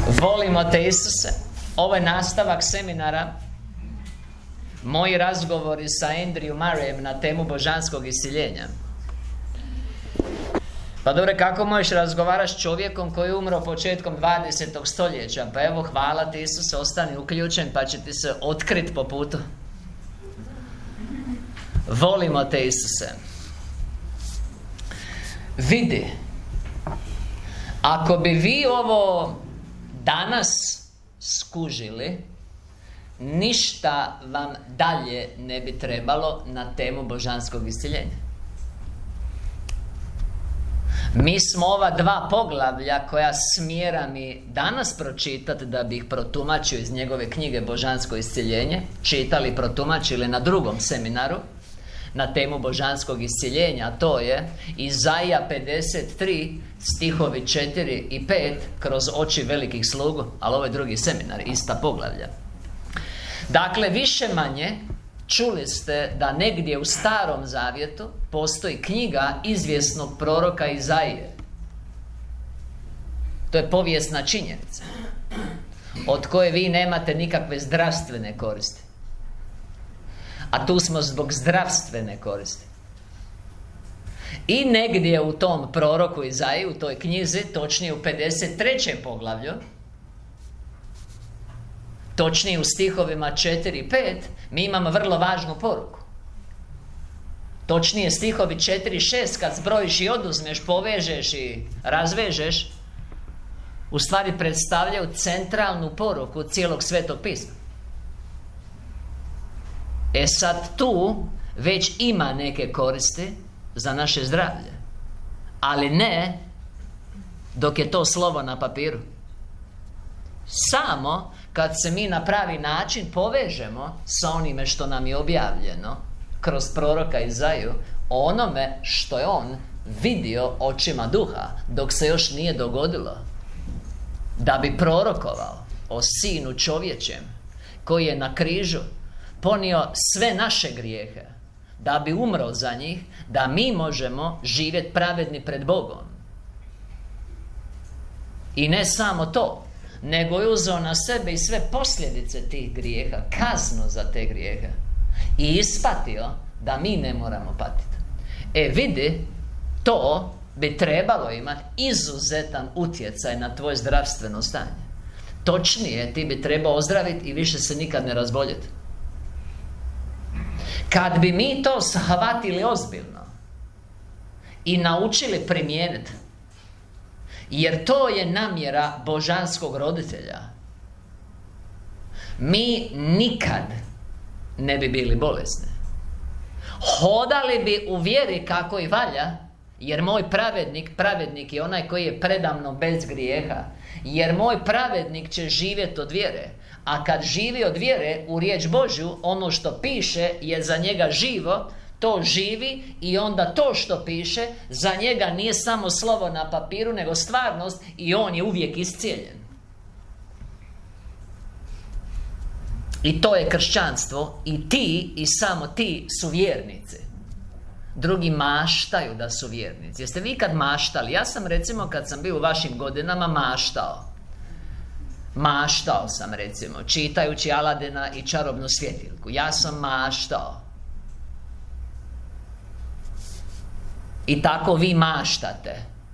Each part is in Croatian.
Volimo te, Isuse. Ovo je nastavak seminara, moji razgovori sa Andrew Murrayem na temu božanskog isiljenja. Pa dobro, kako možeš razgovarati s čovjekom koji je umro početkom 20. stoljeća? Pa evo, hvala ti, Isuse, ostani uključen pa će ti se otkriti po putu. Volimo te, Isuse. Vidi, ako bi vi ovo danas skužili, ništa vam dalje ne bi trebalo na temu božanskog isciljenja. Mi smo ova dva poglavlja koja smjera mi danas pročitati da bi ih protumačio iz njegove knjige Božansko isciljenje, čitali i protumačili na drugom seminaru na temu božanskog isciljenja, a to je Izaija 53 stihovi 4 i 5 kroz oči velikih slugu, ali ovo je drugi seminar, ista poglavlja. Dakle, više manje čuli ste da negdje u Starom Zavjetu postoji knjiga izvjesnog proroka Izaije. To je povijesna činjenica od koje vi nemate nikakve zdravstvene koristi. A tu smo zbog zdravstvene koristi. I negdje u tom proroku Izaiji, u toj knjizi, točnije u 53. poglavlju, točnije u stihovima 4 i 5, mi imamo vrlo važnu poruku. Točnije stihovi 4 i 6, kad zbrojiš i oduzmeš, povežeš i razvežeš, u stvari predstavljaju centralnu poruku cijelog Svetog pisma. E sad tu već ima neke koristi za naše zdravlje, ali ne dok je to slovo na papiru. Samo kad se mi na pravi način povežemo sa onime što nam je objavljeno kroz proroka Izaiju, onome što je on vidio očima duha dok se još nije dogodilo, da bi prorokovao o Sinu čovječem koji je na križu ponio sve naše grijehe, da bi umro za njih, da mi možemo živjeti pravedni pred Bogom. I ne samo to, nego je uzeo na sebe i sve posljedice tih grijeha, kaznu za te grijehe, i ispatio da mi ne moramo patiti. E vidi, to bi trebalo imati izuzetan utjecaj na tvoje zdravstveno stanje. Točnije, ti bi trebao ozdraviti i više se nikad ne razboljeti. Kad bi mi to shvatili ozbiljno i naučili primijeniti, jer to je namjera božanskog roditelja, mi nikad ne bi bili bolesni. Hodali bi u vjeri kako i valja, jer moj pravednik je onaj koji je predamno bez grijeha, jer moj pravednik će živjeti od vjere. A kad živi od vjere u riječ Božju, ono što piše je za njega živo, to živi, i onda to što piše za njega nije samo slovo na papiru, nego stvarnost, i on je uvijek iscijeljen. I to je kršćanstvo, i ti i samo ti su vjernici. Drugi maštaju da su vjernici. Jeste vi kad maštali? Ja sam, recimo, kad sam bio u vašim godinama, maštao sam, recimo, čitajući Aladina i čarobnu svjetiljku. Ja sam maštao. I tako vi maštate.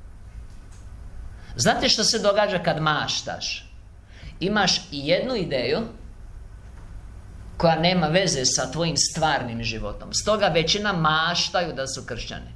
Znate što se događa kad maštaš? Imaš jednu ideju koja nema veze sa tvojim stvarnim životom. Stoga većina maštaju da su kršćani.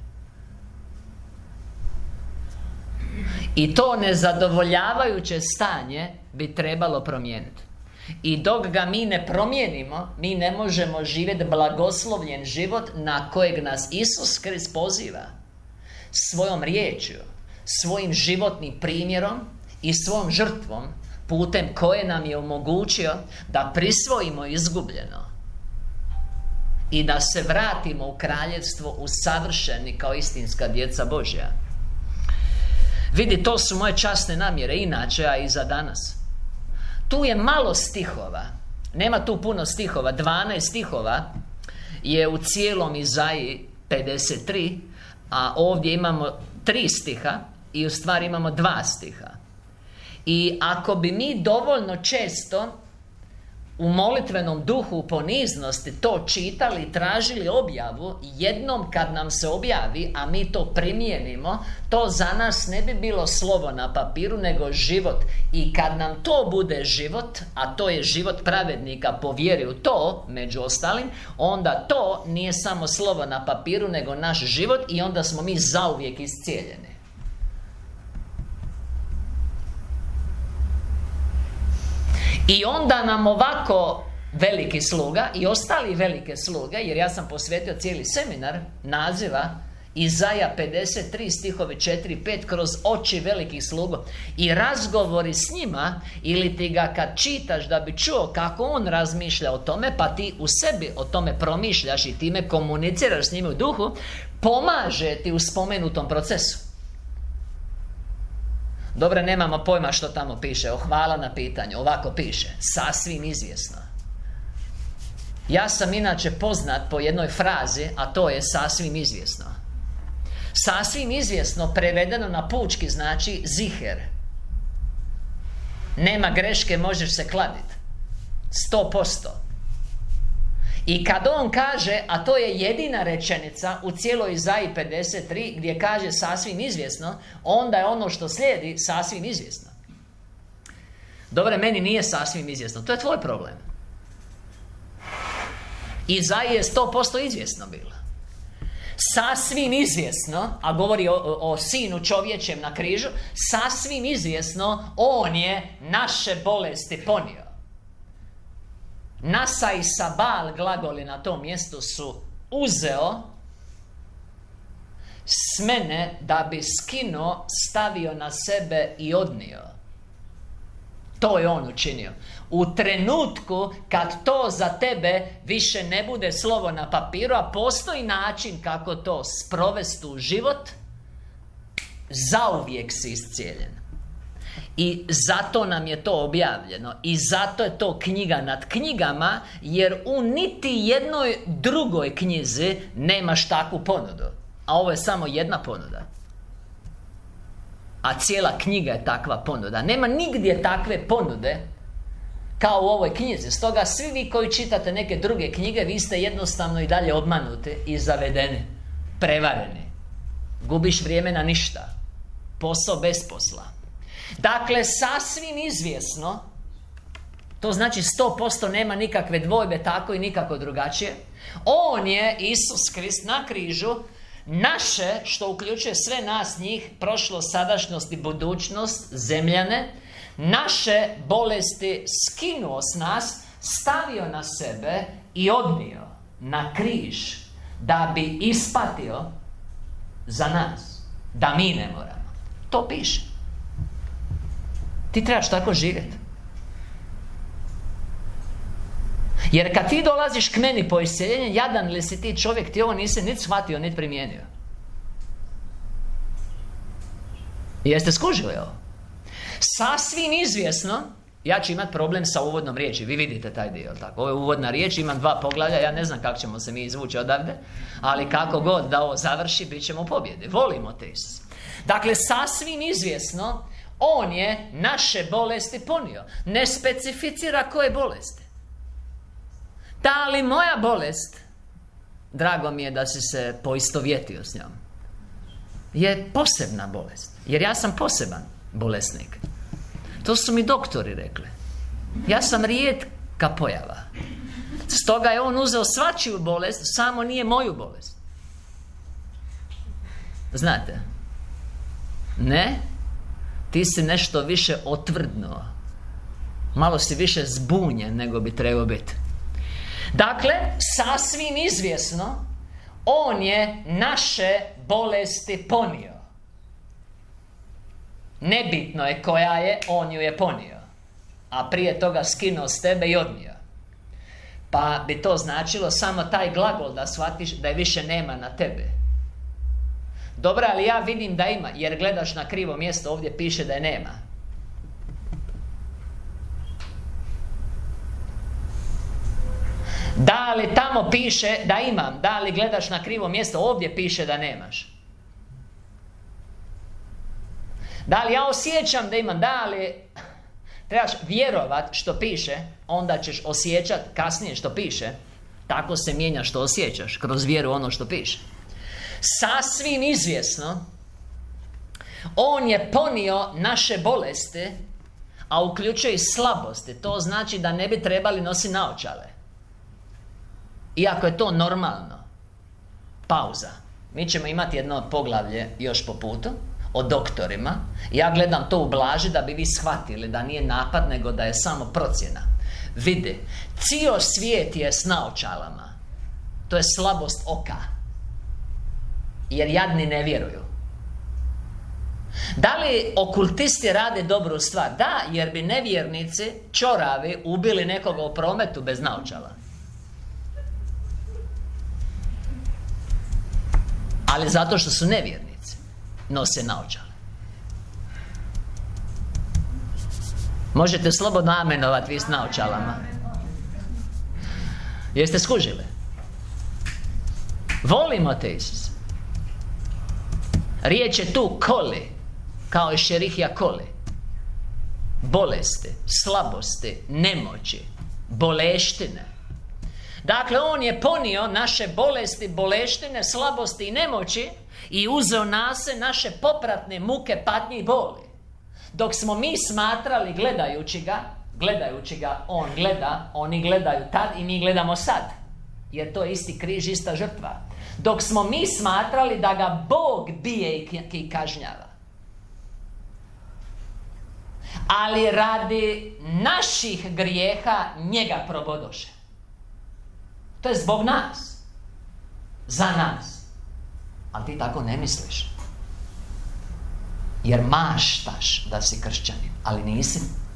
I to nezadovoljavajuće stanje bi trebalo promijeniti. I dok ga mi ne promijenimo, mi ne možemo živjeti blagoslovljen život na kojeg nas Isus Krist poziva svojom riječju, svojim životnim primjerom i svojom žrtvom, putem koje nam je omogućio da prisvojimo izgubljeno i da se vratimo u kraljevstvo usavršeni kao istinska djeca Božja. Vidi, to su moje časne namjere, inače, a i za danas. Tu je malo stihova, nema tu puno stihova, 12 stihova je u cijelom Izaiji 53, a ovdje imamo 3 stiha i u stvari imamo 2 stiha. I ako bi mi dovoljno često u molitvenom duhu, u poniznosti to čitali i tražili objavu, jednom kad nam se objavi, a mi to primijenimo, to za nas ne bi bilo slovo na papiru, nego život. I kad nam to bude život, a to je život pravednika po vjeri u to, među ostalim, onda to nije samo slovo na papiru, nego naš život, i onda smo mi zauvijek iscijeljeni. I onda nam ovako veliki sluga i ostali velike sluge, jer ja sam posvetio cijeli seminar naziva Izaja 53 stihovi 4-5 kroz oči velikih sluga, i razgovori s njima, ili ti ga kad čitaš da bi čuo kako on razmišlja o tome, pa ti u sebi o tome promišljaš i time komuniciraš s njim u duhu, pomaže ti u spomenutom procesu. Dobre, nemamo pojma što tamo piše. Hvala na pitanju. Ovako piše: sasvim izvjesno. Ja sam inače poznat po jednoj frazi, a to je sasvim izvjesno. Sasvim izvjesno prevedeno na pučki znači ziher. Nema greške, možeš se kladiti. 100%. I kad on kaže, a to je jedina rečenica u cijeloj Izaji 53 gdje kaže sasvim izvjesno, onda je ono što slijedi sasvim izvjesno. Dobre, meni nije sasvim izvjesno. To je tvoj problem. Izaji je 100% izvjesno bilo. Sasvim izvjesno, a govori o sinu čovječem na križu, sasvim izvjesno on je naše bolesti ponio. Nasa i Sabal glagoli na tom mjestu su uzeo s mene da bi skinuo, stavio na sebe i odnio. To je on učinio. U trenutku kad to za tebe više ne bude slovo na papiru, a postoji način kako to sprovesti u život, zauvijek si iscijeljen. I zato nam je to objavljeno. I zato je to knjiga nad knjigama, jer u niti jednoj drugoj knjizi nemaš takvu ponudu. A ovo je samo jedna ponuda. A cijela knjiga je takva ponuda. Nema nigdje takve ponude kao u ovoj knjizi. Stoga svi vi koji čitate neke druge knjige, vi ste jednostavno i dalje obmanuti i zavedeni, prevareni. Gubiš vrijeme na ništa. Posao bez posla. Dakle, sasvim izvjesno, to znači 100%, nema nikakve dvojbe, tako i nikako drugačije. On je, Isus Krist, na križu naše, što uključuje sve nas njih, prošlost, sadašnjost i budućnost, zemljane, naše bolesti skinuo s nas, stavio na sebe i odnio na križ, da bi ispatio za nas, da mi ne moramo. To piše. Ti trebaš tako živjeti. Jer kad ti dolaziš k meni po isceljenje, jadan li si ti čovjek, ti ovo nisi niti shvatio, niti primijenio. Jeste skužili ovo? Sasvim izvjesno, ja ću imati problem sa uvodnom riječi. Vi vidite taj dio, tako? Ovo je uvodna riječ, imam 2 poglavlja, ja ne znam kako ćemo se mi izvući odavde, ali kako god da ovo završi, bit ćemo u pobjedi. Volimo te Isus. Dakle, sasvim izvjesno, on je naše bolesti ponio. Ne specificira koje bolesti. Da li moja bolest, drago mi je da si se poistovjetio s njom, je posebna bolest. Jer ja sam poseban bolesnik. To su mi doktori rekli. Ja sam rijetka pojava. Stoga je on uzeo svačiju bolest, samo nije moju bolest. Znate? Ne? Ti si nešto više otvrdnuo. Malo si više zbunjen nego bi trebao biti. Dakle, sasvim izvjesno, on je naše bolesti ponio. Nebitno je koja je, on ju je ponio. A prije toga skinuo s tebe i odnio. Pa bi to značilo samo taj glagol da shvatiš da je više nema na tebe. Dobro, ali ja vidim da ima, jer gledaš na krivo mjesto, ovdje piše da je nema. Da li tamo piše da imam? Da li gledaš na krivo mjesto, ovdje piše da nemaš? Da li ja osjećam da imam? Da li trebaš vjerovat što piše, onda ćeš osjećat kasnije što piše. Tako se mijenja što osjećaš, kroz vjeru ono što piše. Sasvim izvjesno, On je ponio naše bolesti, a uključuje i slabosti. To znači da ne bi trebali nositi naočale. Iako je to normalno. Pauza. Mi ćemo imati jedno poglavlje još po putu o doktorima. Ja gledam to ublaži da bi vi shvatili da nije napad, nego da je samo procjena. Vidi, cijel svijet je s naočalama. To je slabost oka. Jer jadni ne vjeruju. Da li okultisti rade dobru stvar? Da, jer bi nevjernici, čoravi, ubili nekoga u prometu bez naočala. Ali zato što su nevjernici, nose naočale. Možete slobodno amenovati vi s naočalama. Jeste skužili? Volimo te Isus. Riječ je tu koli, kao i šerihija koli. Bolesti, slabosti, nemoći, boleštine. Dakle, On je ponio naše bolesti, boleštine, slabosti i nemoći i uzeo na se naše popratne muke, patnje i boli. Dok smo mi smatrali, gledajući ga, On gleda, oni gledaju tad i mi gledamo sad. Jer to je isti križ, ista žrtva. Dok smo mi smatrali da ga Bog bije i kažnjava. Ali radi naših grijeha njega probodoše. To je zbog nas. Za nas. Ali ti tako ne misliš. Jer maštaš da si kršćanin, ali nisi.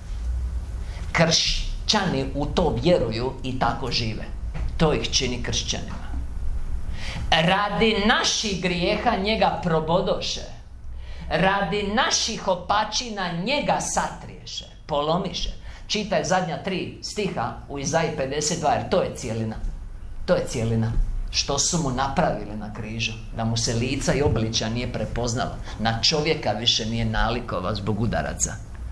Kršćani u to vjeruju i tako žive. To ih čini kršćanima. Radi naših grijeha njega probodoše. Radi naših opačina njega satriješe, polomiše. Čitaj zadnja 3 stiha u Izaji 52, jer to je cijelina. To je cijelina. Što su mu napravili na križu? Da mu se lica i obličja nije prepoznalo. Na čovjeka više nije nalikovao zbog udaraca.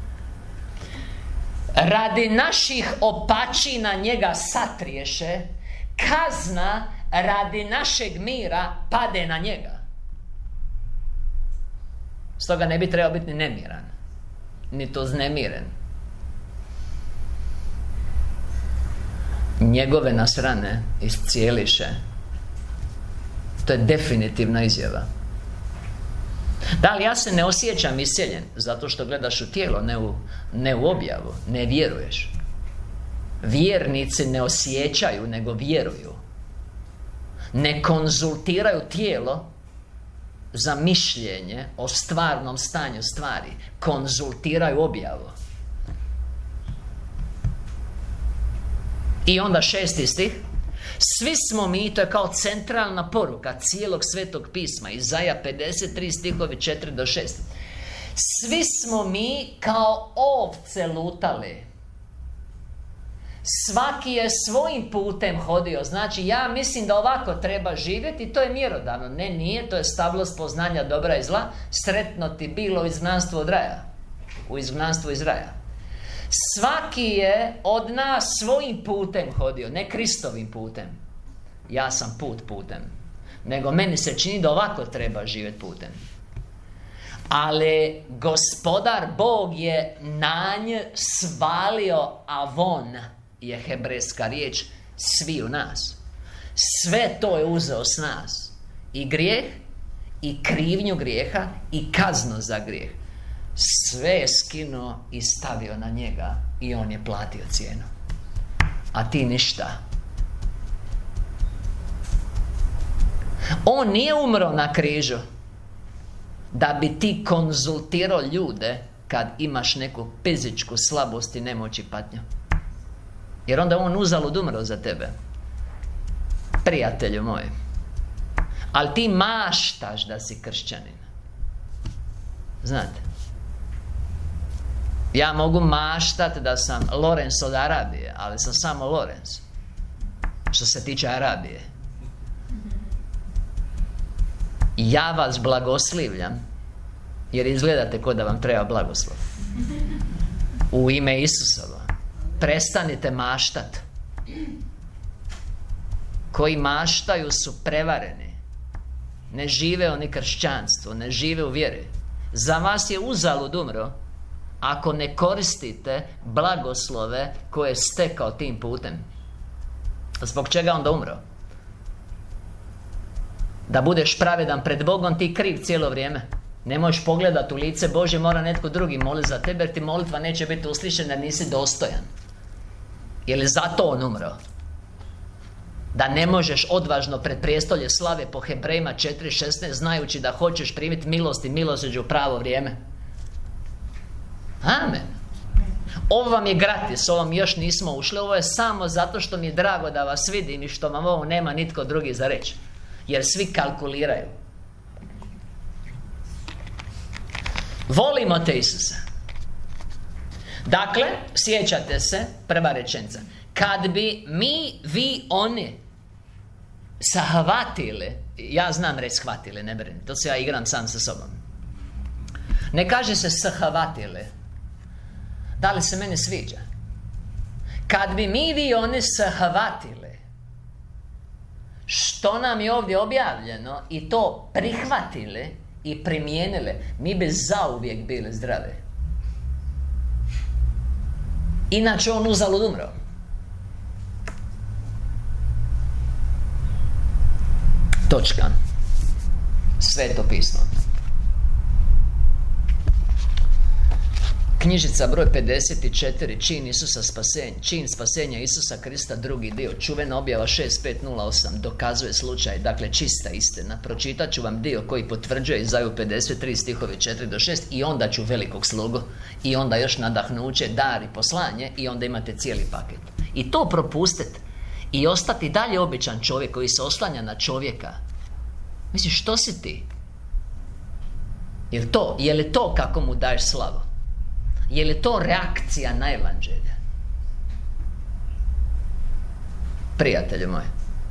Radi naših opačina njega satriješe. Kazna radi našeg mira pade na njega. Stoga ne bi trebao biti ni nemiran, ni to znemiren. Njegove nas rane iscijeliše. To je definitivna izjava. Da li ja se ne osjećam iscijeljen? Zato što gledaš u tijelo, ne u objavu. Ne vjeruješ. Vjernici ne osjećaju, nego vjeruju. Ne konzultiraju tijelo za mišljenje o stvarnom stanju stvari. Konzultiraju objavu. I onda 6. stih. Svi smo mi, to je kao centralna poruka cijelog Svetog pisma, Izaja 53 stihovi 4 do 6. Svi smo mi kao ovce lutali. Svaki je svojim putem hodio. Znači, ja mislim da ovako treba živjeti i to je mjerodavno. Ne, nije, to je stablost poznanja dobra i zla. Sretno ti bilo u izgnanstvu od raja. U izgnanstvu iz raja. Svaki je od nas svojim putem hodio, ne Kristovim putem. Ja sam putem. Nego meni se čini da ovako treba živjeti putem. Ali Gospodar Bog je na nj svalio avon, je hebrejska riječ, svi u nas. Sve to je uzeo s nas. I grijeh, i krivnju grijeha, i kaznu za grijeh. Sve je skinuo i stavio na njega i on je platio cijenu. A ti ništa. On nije umro na križu da bi ti konzultirao ljude kad imaš neku fizičku slabost i nemoć i patnju. Jer onda on uzalud umro za tebe, prijatelju moj. Ali ti maštaš da si kršćanin. Znate, ja mogu maštati da sam Lorenz od Arabije, ali sam samo Lorenz što se tiče Arabije. Ja vas blagoslivljam jer izgledate kao da vam treba blagoslov. U ime Isusovo prestanite maštat. Koji maštaju su prevareni. Ne žive oni kršćanstvo, ne žive u vjeri. Za vas je uzalud umro ako ne koristite blagoslove koje je stekao tim putem. Zbog čega onda umro? Da budeš pravedan pred Bogom, ti kriv cijelo vrijeme. Ne možeš pogledati u lice Božje, mora netko drugi moliti za tebe, jer ti molitva neće biti uslišena jer nisi dostojan. Je li zato on umro? Da ne možeš odvažno pred prijestolje slave po Hebrejima 4.16 znajući da hoćeš primiti milost i milosrđe u pravo vrijeme. Amen. Ovo vam je gratis, ovom još nismo ušli. Ovo je samo zato što mi je drago da vas vidim i što vam ovo nema nitko drugi za reći. Jer svi kalkuliraju. Volimo te Isusa. Dakle, sjećate se, prva rečenica. Kad bi mi, vi, oni shvatili, ja znam reći shvatili, ne brini, to se ja igram sam sa sobom. Ne kaže se shvatili. Da li se meni sviđa? Kad bi mi, vi, oni shvatili što nam je ovdje objavljeno i to prihvatili i primijenili, mi bi zauvijek bili zdravi. Inače on uzalud umro. Točka. Sveto pismo. Knjižica broj 54, čin spasenja Isusa Krista, drugi dio, čuvena objava 6508, dokazuje slučaj, dakle čista istina. Pročitat ću vam dio koji potvrđuje Izaju 53 stihovi 4-6 i onda ću velikog slugu i onda još nadahnuće, dar i poslanje i onda imate cijeli paket. I to propustite i ostati dalje običan čovjek koji se oslanja na čovjeka. Misliš, što si ti? Je li to kako mu daješ slavu? Je li to reakcija na evanđelje? Prijatelji moji.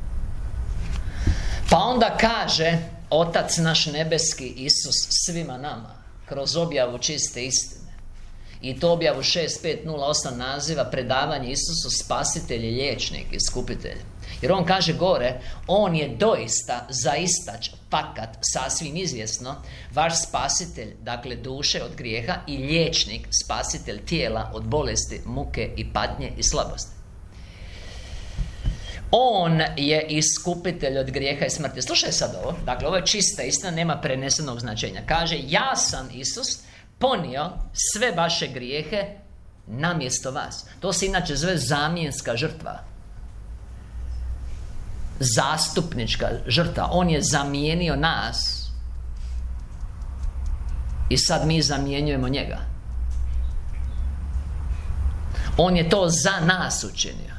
Pa onda kaže Otac naš nebeski Isus svima nama kroz objavu čiste istine. I to objavu 6508 naziva predavanje Isusu spasitelj i liječnik, iskupitelj. Jer on kaže gore, on je doista, zaistač, fakat, sasvim izvjesno, vaš spasitelj, dakle duše od grijeha, i liječnik, spasitelj tijela od bolesti, muke i patnje i slabosti. On je iskupitelj od grijeha i smrti. Slušaj sad ovo, dakle ovo je čista istina, nema prenesenog značenja. Kaže, ja sam Isus ponio sve vaše grijehe namjesto vas. To se inače zove zamjenska žrtva. Zastupnička žrtva. On je zamijenio nas i sad mi zamjenjujemo njega. On je to za nas učinio.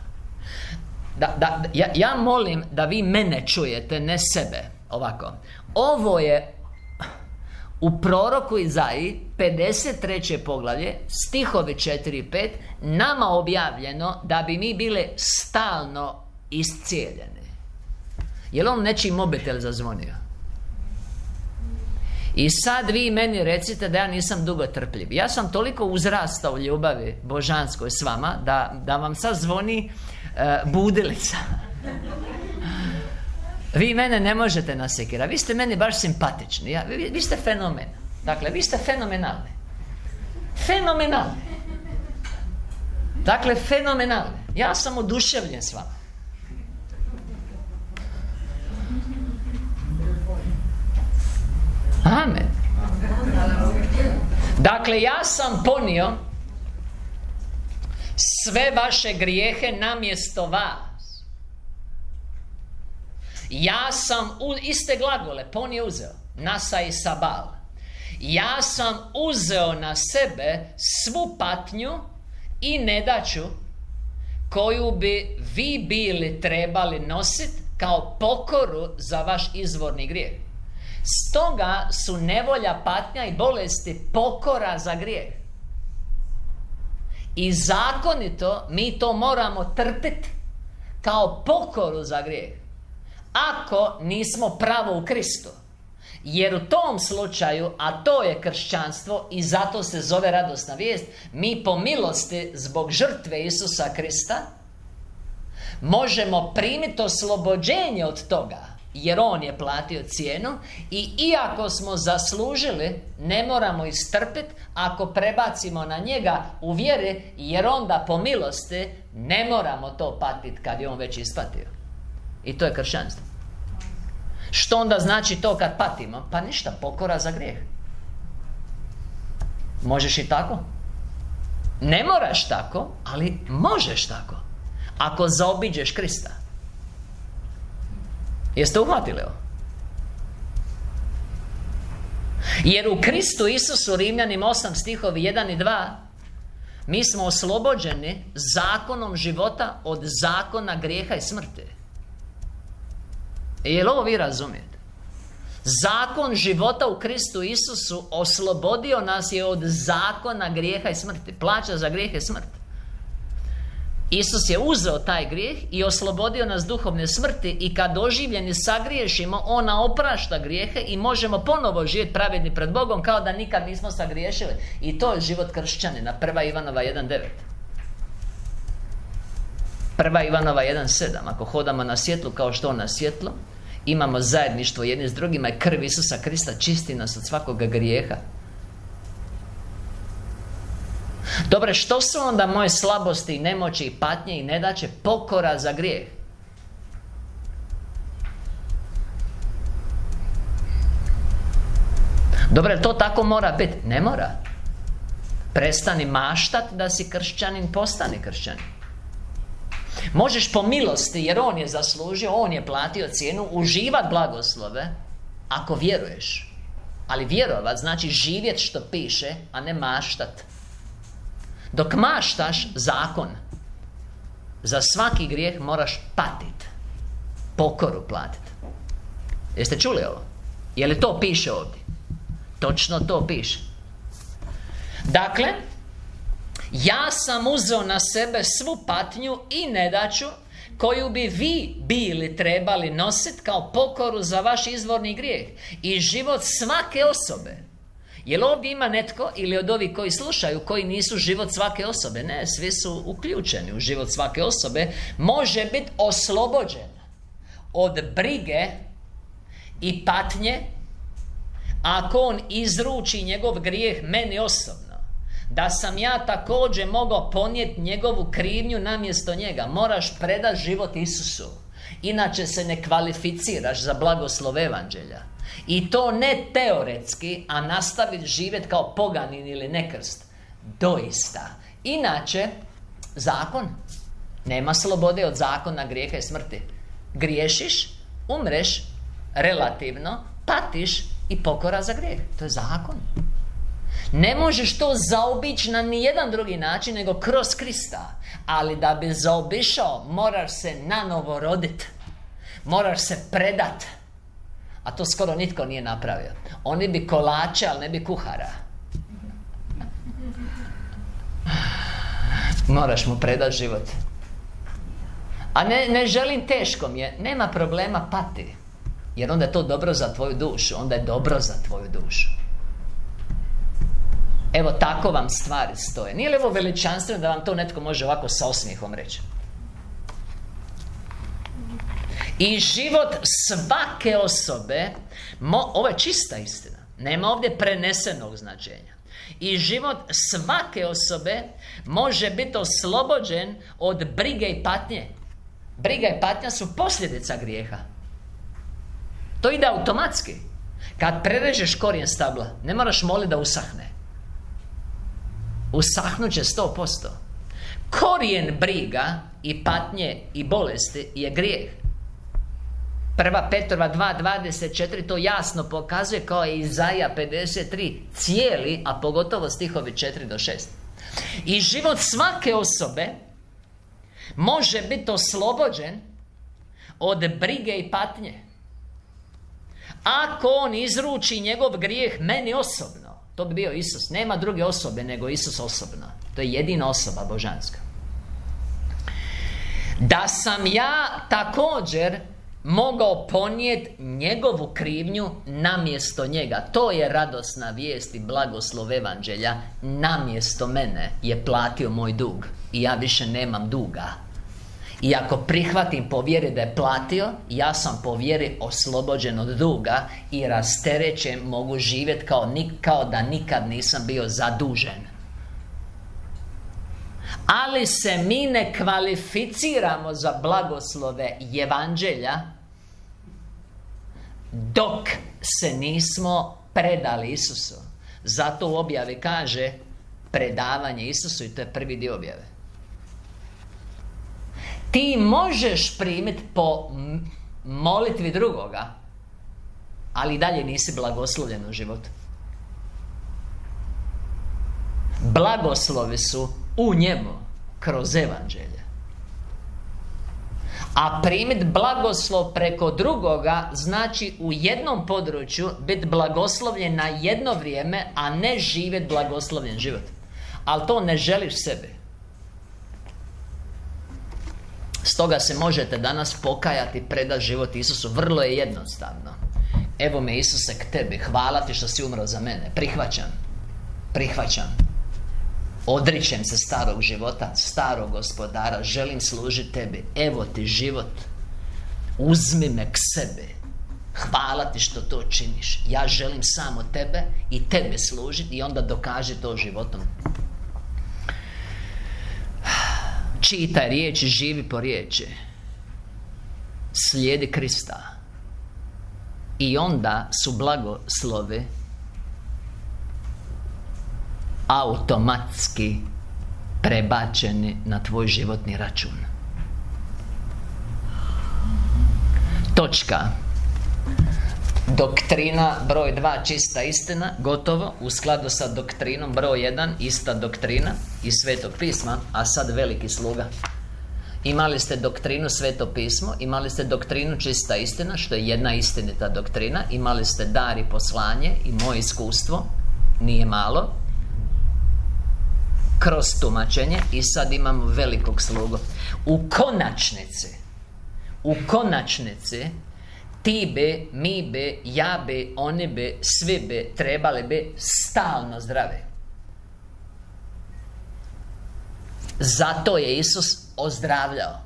Ja molim da vi mene čujete, ne sebe. Ovako. Ovo je u proroku Izaiji 53. poglavlje, stihovi 4 i 5, nama objavljeno da bi mi bile stalno iscijeljeni. Je li on nečiji mobitel zazvonio? I sad vi meni recite da ja nisam dugo trpljiv. Ja sam toliko uzrastao u ljubavi božanskoj s vama da vam sad zvoni budilica. Vi mene ne možete nasekirati. Vi ste meni baš simpatični. Vi ste fenomen. Dakle, vi ste fenomenalni. Fenomenalni. Dakle, fenomenalni. Ja sam oduševljen s vama. Amen. Dakle, ja sam ponio sve vaše grijehe namjesto vas. Ja sam, iste glagole, ponio, uzeo, nasa i sabal. Ja sam uzeo na sebe svu patnju i nedaću koju bi vi bili trebali nositi kao pokoru za vaš izvorni grijeh. Stoga su nevolja, patnja i bolesti pokora za grijeh. I zakonito mi to moramo trpiti kao pokoru za grijeh. Ako nismo pravo u Kristu. Jer u tom slučaju, a to je kršćanstvo i zato se zove radosna vijest, mi po milosti zbog žrtve Isusa Krista možemo primiti oslobođenje od toga, jer On je platio cijenu i iako smo zaslužili, ne moramo istrpiti ako prebacimo na njega u vjeri, jer onda po milosti ne moramo to patiti kad je On već ispatio. I to je kršćanstvo. Što onda znači to kad patimo? Pa ništa, pokora za grijeh. Možeš i tako. Ne moraš tako, ali možeš tako. Ako zaobiđeš Krista. Jeste uhvatili ovo? Jer u Kristu Isusu, Rimljanima 8 stihovi 1 i 2, mi smo oslobođeni zakonom života od zakona grijeha i smrti. Jel ovo vi razumijete? Zakon života u Kristu Isusu oslobodio nas je od zakona grijeha i smrti. Plaća za grijeh je smrt. Isus je uzeo taj grijeh i oslobodio nas duhovne smrti i kad oživljeni sagriješimo, ona oprašta grijehe i možemo ponovo živjeti pravedni pred Bogom kao da nikad nismo sagriješili. I to je život kršćanina. 1. Ivanova 1.9. 1. Ivanova 1.7. Ako hodamo na svjetlu kao što On na svjetlu, imamo zajedništvo jedni s drugima i krv Isusa Krista čisti nas od svakoga grijeha. Dobre, što su onda moje slabosti i nemoći i patnje i nedaće? Pokora za grijeh. Dobre, to tako mora biti? Ne mora. Prestani maštat da si kršćanin, postani kršćanin. Možeš po milosti, jer On je zaslužio, On je platio cijenu, uživat blagoslove ako vjeruješ. Ali vjerovat znači živjet što piše, a ne maštat. Dok maštaš, zakon, za svaki grijeh moraš patit, pokoru platit. Jeste čuli ovo? Je li to piše ovdje? Točno to piše. Dakle, ja sam uzeo na sebe svu patnju i nedaću koju bi vi bili trebali nositi kao pokoru za vaš izvorni grijeh i život svake osobe. Jel ovdje ima netko ili od ovih koji slušaju koji nisu život svake osobe? Ne, svi su uključeni u život svake osobe. Može biti oslobođen od brige i patnje ako on izruči njegov grijeh meni osobno. Da sam ja također mogao ponijeti njegovu krivnju namjesto njega. Moraš predati život Isusu. Inače se ne kvalificiraš za blagoslov evanđelja. I to ne teoretski, a nastaviti živjeti kao poganin ili nekrst. Doista. Inače, zakon. Nema slobode od zakona grijeha i smrti. Griješiš, umreš, relativno, patiš i pokora za grijeh. To je zakon. Ne možeš to zaobići na nijedan drugi način nego kroz Krista. Ali da bi zaobišao, moraš se nanovo roditi. Moraš se predat. A to skoro nitko nije napravio. Oni bi kolače, ali ne bi kuhara. Moraš mu predat život. A ne želim, teško mi je. Nema problema, pati. Jer onda je to dobro za tvoju dušu. Onda je dobro za tvoju dušu. Evo, tako vam stvari stoje. Nije li ovo veličanstveno da vam to netko može ovako sa osmijehom reći? I život svake osobe, ovo je čista istina, nema ovdje prenesenog značenja. I život svake osobe može biti oslobođen od brige i patnje. Briga i patnja su posljedica grijeha. To ide automatski. Kad prerežeš korijen stabla, ne moraš moliti da usahne. Usahnut će 100%. Korijen briga i patnje i bolesti je grijeh. 1. Petrova 2.24 to jasno pokazuje, kao i Izaija 53 cijeli, a pogotovo stihovi 4 do 6. I život svake osobe može biti oslobođen od brige i patnje ako on izruči njegov grijeh meni osobno. To bi bio Isus. Nema druge osobe nego Isus osobno. To je jedina osoba božanska. Da sam ja također mogao ponijeti njegovu krivnju namjesto njega. To je radosna vijest i blagoslov evanđelja. Namjesto mene je platio moj dug i ja više nemam duga. I ako prihvatim po vjeri da je platio, ja sam po vjeri oslobođen od duga i rasterećen, mogu živjeti kao da nikad nisam bio zadužen. Ali se mi ne kvalificiramo za blagoslove evanđelja dok se nismo predali Isusu. Zato u objavi kaže predavanje Isusu, i to je prvi dio objave. Ti možeš primiti po molitvi drugoga, ali i dalje nisi blagoslovljen u životu. Blagoslovi su u njemu, kroz evanđelje. A primiti blagoslov preko drugoga znači u jednom području biti blagoslovljen na jedno vrijeme, a ne živjeti blagoslovljen život. Ali to ne želiš sebi. Stoga se možete danas pokajati, predati život Isusu. Vrlo je jednostavno. Evo me Isuse k tebi, hvala ti što si umro za mene. Prihvaćam. Odričem se starog života, starog gospodara, želim služiti tebi. Evo ti život. Uzmi me k sebi. Hvala ti što to činiš. Ja želim samo tebe i tebi služiti, i onda dokaži to životom. Čitaj riječi, živi po riječi. Slijedi Krista. I onda su blagoslovi automatski prebačeni na tvoj životni račun. Točka. Doktrina broj 2, čista istina, gotovo. U skladu sa doktrinom broj 1, ista doktrina iz Svetog pisma. A sad veliki sluga. Imali ste doktrinu Sveto pismo, imali ste doktrinu čista istina, što je jedna istinita doktrina. Imali ste dar i poslanje i moje iskustvo, nije malo, kroz tumačenje. I sad imamo velikog slugu. U konačnici ti bi, mi bi, ja bi, oni bi, svi bi trebali bi stalno zdravi. Zato je Isus ozdravljao.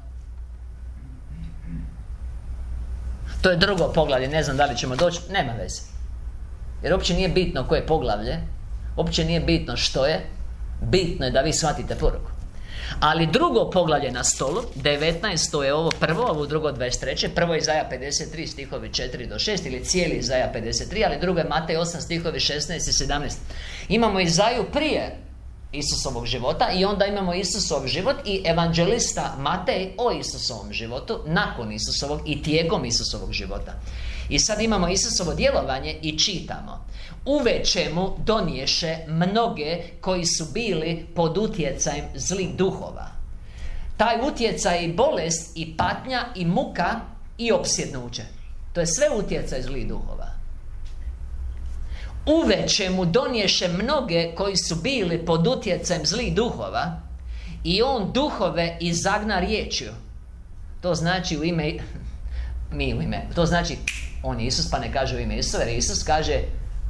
To je drugo poglavlje, ne znam da li ćemo doći, nema veze. Jer uopće nije bitno koje poglavlje, uopće nije bitno što je, bitno je da vi shvatite poruku. Ali drugo poglavlje na stolu, 19. je ovo prvo, ovo drugo 23. Prvo je Izaja 53 stihovi 4 do 6, ili cijeli Izaja 53, ali drugo je Matej 8 stihovi 16 i 17. Imamo Izaju prije Isusovog života i onda imamo Isusov život i evanđelista Matej o Isusovom životu nakon Isusovog i tijekom Isusovog života. I sad imamo Isusovo djelovanje i čitamo: uveče mu doniješe mnoge koji su bili pod utjecajem zlih duhova. Taj utjecaj i bolest i patnja i muka i opsjednuće, to je sve utjecaj zlih duhova. Uveče mu doniješe mnoge koji su bili pod utjecajem zlih duhova i on duhove izagna riječju. To znači to znači on je Isus, pa ne kaže u ime Isusa, jer Isus kaže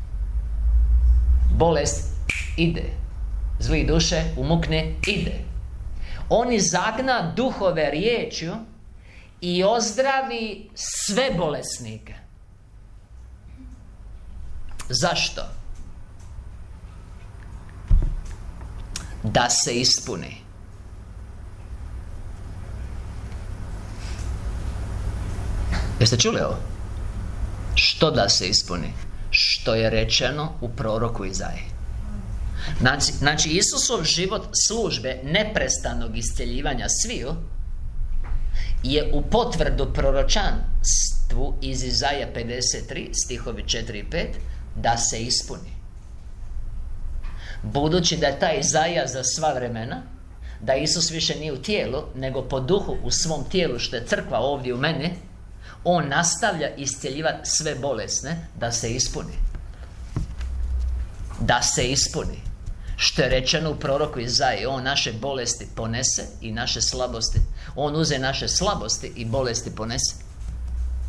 bolest ide, zli duše umukne ide. On izagna duhove riječju i ozdravi sve bolesnike. Zašto? Da se ispuni. Jeste čuli ovo? Što da se ispuni? Što je rečeno u proroku Izaji. Znači Isusov život službe neprestanog iscjeljivanja sviju je u potvrdu proročanstvu iz Izaja 53 stihovi 4 i 5 da se ispuni. Budući da je taj Izaja za sva vremena, da Isus više nije u tijelu nego po duhu u svom tijelu, što je crkva ovdje u meni, on nastavlja iscjeljivati sve bolesne da se ispuni. Da se ispuni. Što je rečeno u proroku Izaji, on naše bolesti ponese i naše slabosti. On uze naše slabosti i bolesti ponese.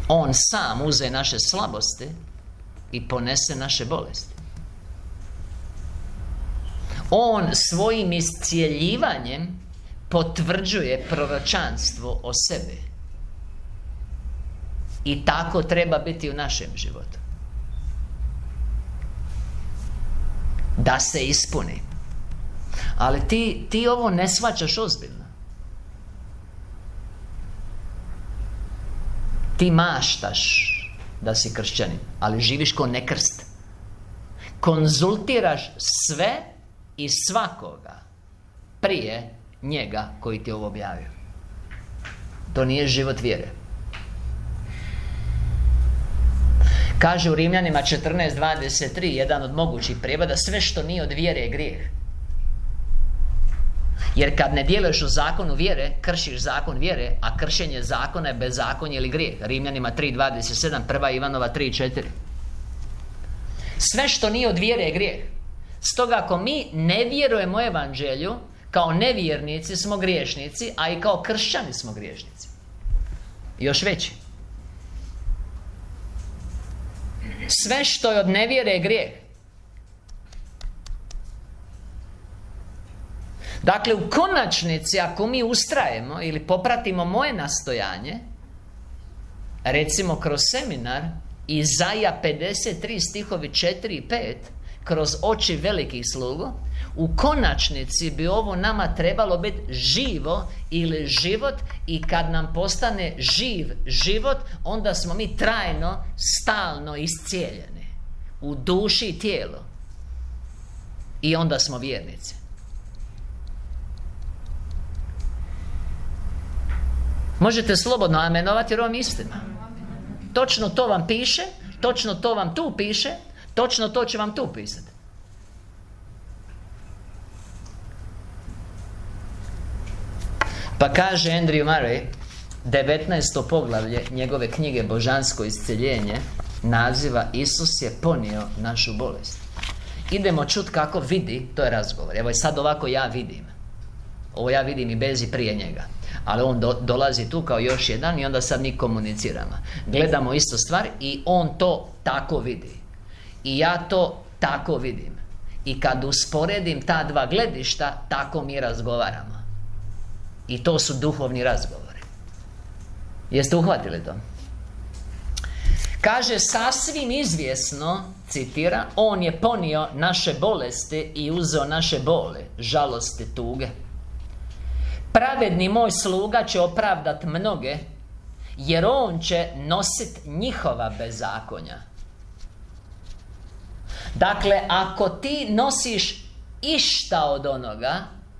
On sam uze naše slabosti i ponese naše bolesti. On svojim iscijeljivanjem potvrđuje proročanstvo o sebi. I tako treba biti u našem životu. Da se ispuni. Ali ti ovo ne shvaćaš ozbiljno. Ti maštaš da si kršćanin, ali živiš ko nekrst. Konzultiraš sve i svakoga prije njega koji ti ovo objavio. To nije život vjere. Kaže u Rimljanima 14:23, jedan od mogućih prijevoda, sve što nije od vjere je grijeh. Jer kad ne djeluješ u zakonu vjere, kršiš zakon vjere, a kršenje zakona je bezakonje ili grijeh. Rimljanima 3:27, 1. Ivanova 3:4. Sve što nije od vjere je grijeh. Stoga ako mi ne vjerujemo evanđelju, kao nevjernici smo griješnici, a i kao kršćani smo griješnici. Još veći. Sve što je od nevjere je grijeh. Dakle, u konačnici, ako mi ustrajemo ili popratimo moje nastojanje, recimo kroz seminar Izaja 53 stihovi 4 i 5, kroz oči velikih slugu, u konačnici bi ovo nama trebalo biti živo ili život, i kad nam postane živ život, onda smo mi trajno, stalno iscijeljeni u duši i tijelu, i onda smo vjernici. Možete slobodno amenovati, jer ovo je istina. Točno to vam piše, točno to vam tu piše, točno to će vam tu pisati. Pa kaže Andrew Murray, 19. poglavlje njegove knjige Božansko isceljenje naziva Isus je ponio našu bolest. Idemo čut kako vidi, to je razgovor. Evo je sad ovako ja vidim. Ovo ja vidim i bez i prije njega. Ali on dolazi tu kao još jedan, i onda sad mi komuniciramo. Gledamo istu stvar i on to tako vidi. I ja to tako vidim. I kad usporedim ta dva gledišta, tako mi razgovaramo. I to su duhovni razgovori. Jeste uhvatili to? Kaže, sasvim izvjesno, citira, on je ponio naše bolesti i uzeo naše bole, žalosti, tuge. Pravedni moj sluga će opravdat mnoge, jer on će nosit njihova bezakonja. Dakle, ako ti nosiš išta od onoga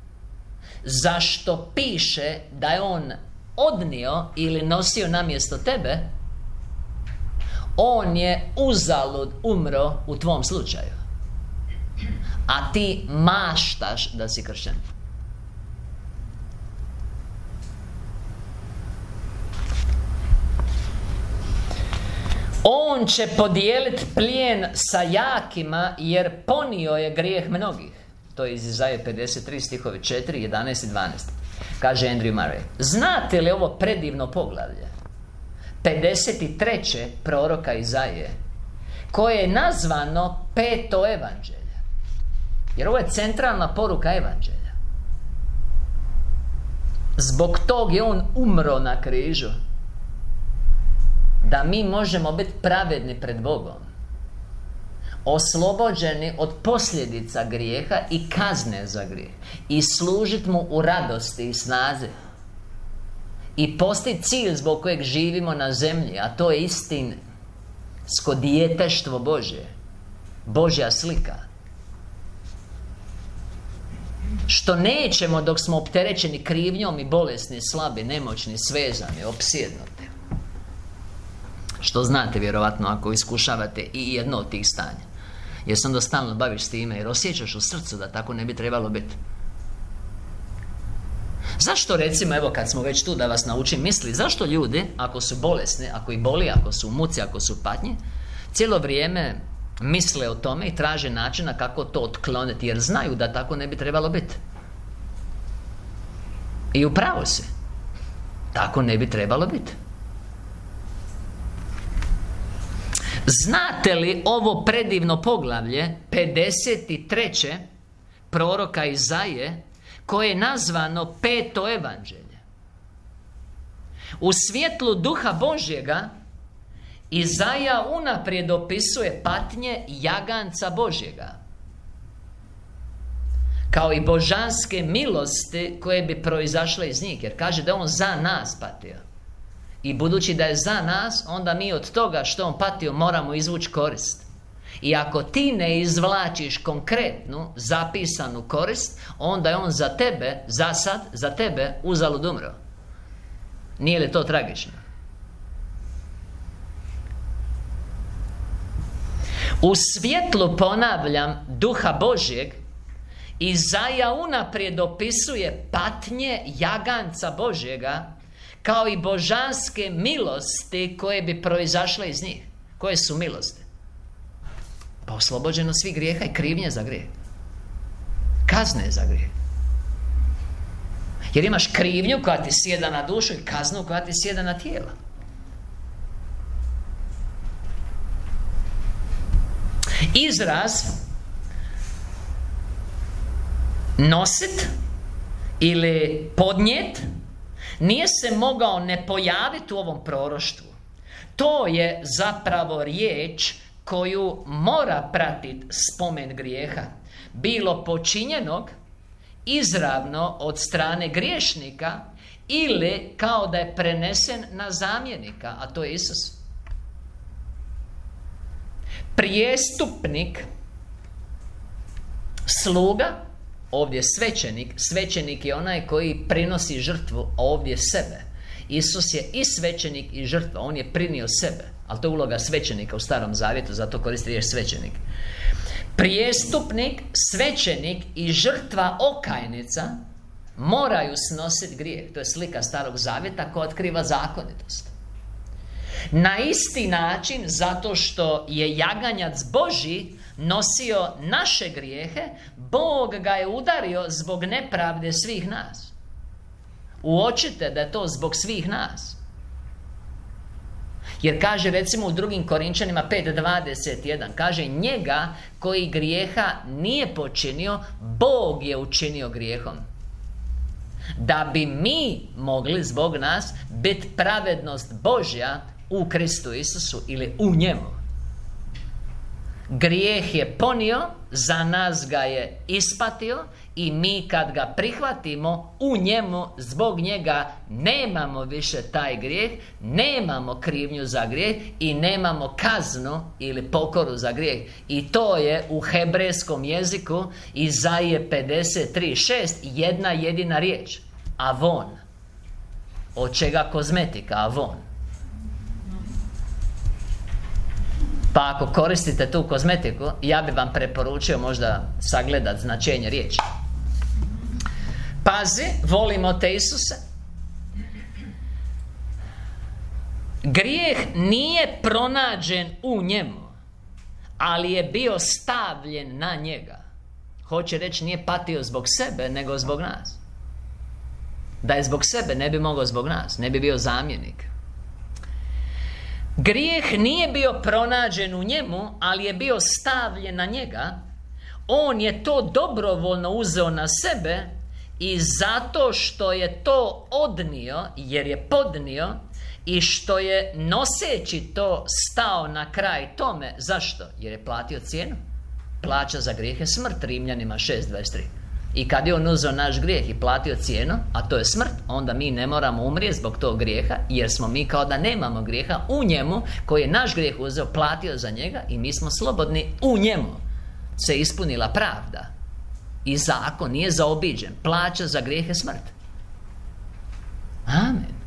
zašto piše da je on odnio ili nosio namjesto tebe, on je uzalud umro u tvom slučaju, a ti maštaš da si kršćan. On će podijeliti plijen sa jakima, jer ponio je grijeh mnogih. To je iz Izaje 53 stihovi 4, 11 i 12. Kaže Andrew Murray, znate li ovo predivno poglavlje 53. proroka Izaje, koje je nazvano peto evanđelje? Jer ovo je centralna poruka evanđelja. Zbog tog je on umro na križu, da mi možemo biti pravedni pred Bogom, oslobođeni od posljedica grijeha i kazne za grijeh, i služiti mu u radosti i snazi, i postići cilj zbog kojeg živimo na zemlji, a to je istinsko djeteštvo Božje, Božja slika, što nećemo dok smo opterećeni krivnjom i bolesni, slabi, nemoćni, svezani, opsjednuti. Što znate vjerovatno ako iskušavate i jedno od tih stanja, jer se onda stalno baviš s time, jer osjećaš u srcu da tako ne bi trebalo biti. Zašto, recimo, evo kad smo već tu da vas naučim misli, zašto ljudi ako su bolesni, ako ih boli, ako su u muci, ako su u patnji, cijelo vrijeme misle o tome i traže načina kako to otkloniti, jer znaju da tako ne bi trebalo biti. I upravo se, tako ne bi trebalo biti. Znate li ovo predivno poglavlje 53. proroka Izaije, koje je nazvano Peto evanđelje? U svjetlu Duha Božjega Izaija unaprijed opisuje patnje jaganca Božjega, kao i božanske milosti koje bi proizašle iz njih, jer kaže da on za nas patio. I budući da je za nas, onda mi od toga što on patio moramo izvući korist. I ako ti ne izvlačiš konkretnu, zapisanu korist, onda je on za tebe, za sad, za tebe uzalud umro. Nije li to tragično? U svjetlu, ponavljam, Duha Božjeg, Izaija unaprijed opisuje patnje jaganca Božjega, kao i božanske milosti koje bi proizašle iz njih. Koje su milosti? Pa oslobođeno svih grijeha i krivnje za grijeh, kazne za grijeh. Jer imaš krivnju koja ti sjeda na dušu i kaznu koja ti sjeda na tijelo. Izraz nosit ili podnijet nije se mogao ne pojaviti u ovom proroštvu. To je zapravo riječ koju mora pratiti spomen grijeha, bilo počinjenog izravno od strane griješnika ili kao da je prenesen na zamjenika, a to je Isus. Prijestupnik, sluga, ovdje svećenik. Svećenik je onaj koji prinosi žrtvu, a ovdje sebe. Isus je i svećenik i žrtva, on je prinio sebe. Ali to je uloga svećenika u Starom Zavjetu, zato koristi riječ svećenik. Prijestupnik, svećenik i žrtva okajnica moraju snositi grijeh. To je slika Starog Zavjeta koja otkriva zakonitost. Na isti način, zato što je jaganjac Božji nosio naše grijehe, Bog ga je udario zbog nepravde svih nas. Uočite da je to zbog svih nas. Jer kaže recimo u 2. Korinčanima 5:21, kaže njega koji grijeha nije počinio, Bog je učinio grijehom, da bi mi mogli zbog nas biti pravednost Božja u Kristu Isusu ili u njemu. Grijeh je ponio, za nas ga je ispatio i mi kad ga prihvatimo u njemu, zbog njega nemamo više taj grijeh, nemamo krivnju za grijeh i nemamo kaznu ili pokoru za grijeh. I to je u hebrejskom jeziku Izaije 53:6 jedna jedina riječ, avon. Od čega kozmetika, avon. Pa ako koristite tu kozmetiku, ja bi vam preporučio možda sagledat značenje riječi. Pazi, volimo te Isuse. Grijeh nije pronađen u njemu, ali je bio stavljen na njega. Hoće reći, nije patio zbog sebe, nego zbog nas. Da je zbog sebe, ne bi mogao zbog nas, ne bi bio zamjenik. Grijeh nije bio pronađen u njemu, ali je bio stavljen na njega. On je to dobrovoljno uzeo na sebe i zato što je to odnio, jer je podnio, i što je noseći to stao na kraj tome. Zašto? Jer je platio cijenu. Plaća za grijeh je smrt, Rimljanima 6:23. I kad je on uzeo naš grijeh i platio cijenu, a to je smrt, onda mi ne moramo umrijeti zbog tog grijeha, jer smo mi kao da nemamo grijeha u njemu, koji je naš grijeh uzeo, platio za njega i mi smo slobodni u njemu. Se ispunila pravda i zakon nije zaobiđen. Plaća za grijeh je smrt. Amen.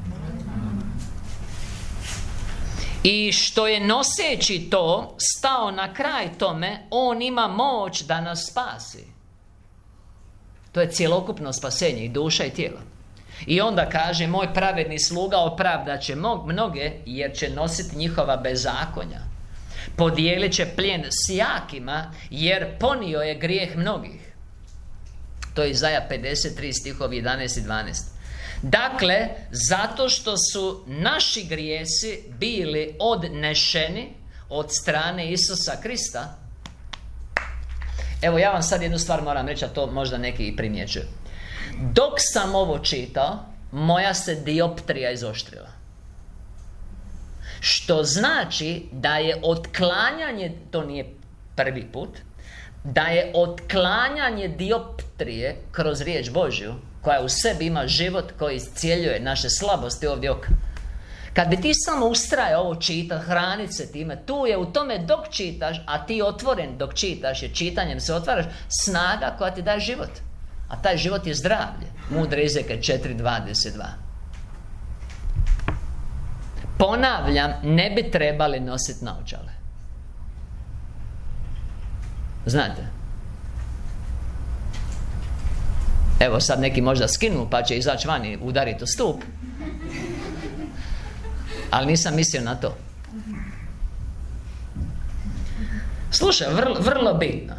I što je noseći to stao na kraj tome, on ima moć da nas spasi. To je cjelokupno spasenje i duša i tijelo. I onda kaže, moj pravedni sluga opravdat će mnoge, jer će nositi njihova bezakonja. Podijelit će plijen s jakima, jer ponio je grijeh mnogih. To je Izaija 53 stihovi 11 i 12. Dakle, zato što su naši grijesi bili odnešeni, od strane Isusa Krista. Evo, ja vam sad jednu stvar moram reći, a to možda neki i primjećuju. Dok sam ovo čitao, moja se dioptrija izoštrila. Što znači da je otklanjanje, to nije prvi put, da je otklanjanje dioptrije kroz riječ Božju, koja u sebi ima život koji iscijeljuje naše slabosti ovdje oka. Kad bi ti samo ustrajao ovo čitati, hraniti se time, tu je u tome dok čitaš, a ti otvoren dok čitaš, jer čitanjem se otvaraš, snaga koja ti daje život. A taj život je zdravlje. Mudre izreke 4.22. Ponavljam, ne bi trebali nositi naočale. Znate? Evo sad neki možda skinu pa će izaći vani, udariti u stup. Ali nisam mislio na to. Slušaj, vrlo bitno.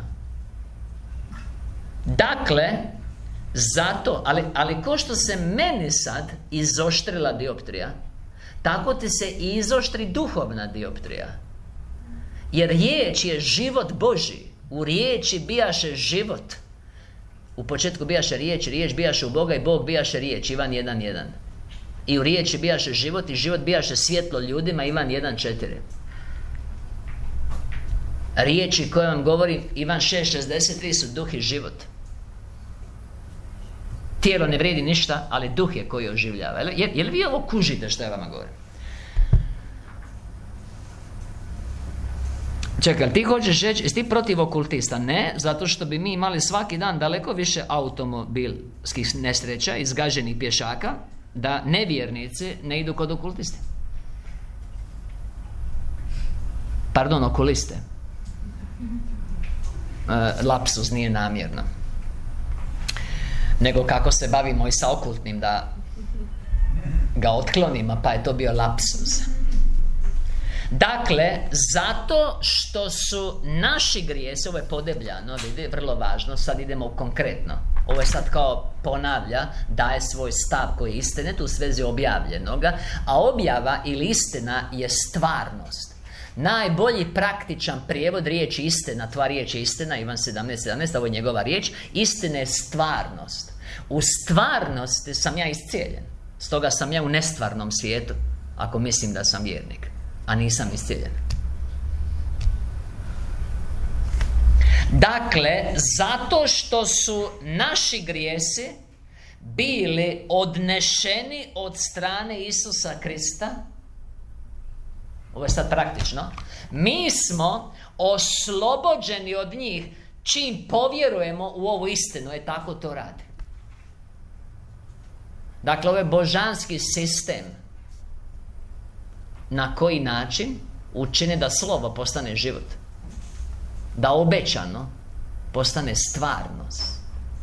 Dakle, zato, ali ko što se meni sad izoštrila dioptrija, tako ti se i izoštri duhovna dioptrija. Jer riječ je život Božji. U riječi bijaše život. U početku bijaše riječ, riječ bijaše u Boga i Bog bijaše riječ. Ivan 1.1. I u riječi bijaše život i život bijaše svjetlo ljudima. Ivan 1.4. Riječi koje vam govorim, Ivan 6.63, su duh i život. Tijelo ne vrijedi ništa, ali duh je koji oživljava. Je li vi ovo kužite što ja vama govorim? Čekaj, ti hoćeš reći, jesi ti protiv okultista? Ne, zato što bi mi imali svaki dan daleko više automobilskih nesreća i zgaženih pješaka, da nevjernici ne idu kod okultiste. Pardon, okuliste. Lapsus, nije namjerno. Nego kako se bavimo i sa okultnim, da ga otklonimo, pa je to bio lapsus. Dakle, zato što su naši grijesi, ovo je podebljano, vidi, vrlo važno, sad idemo konkretno. Ovo je sad kao ponavlja, daje svoj stav koji je istinit u svezi objavljenoga, a objava ili istina je stvarnost. Najbolji praktičan prijevod riječi istina, tva riječ je istina, Ivan 17.17, ovo je njegova riječ, istina je stvarnost. U stvarnosti sam ja iscijeljen. Stoga sam ja u nestvarnom svijetu, ako mislim da sam vjernik, a nisam iscijeljen. Dakle, zato što su naši grijesi bili odnešeni od strane Isusa Krista, ovo je sad praktično, mi smo oslobođeni od njih čim povjerujemo u ovu istinu. Tako to radi. Dakle, ovo je božanski sistem na koji način učini da slovo postane život, da obećano postane stvarnost.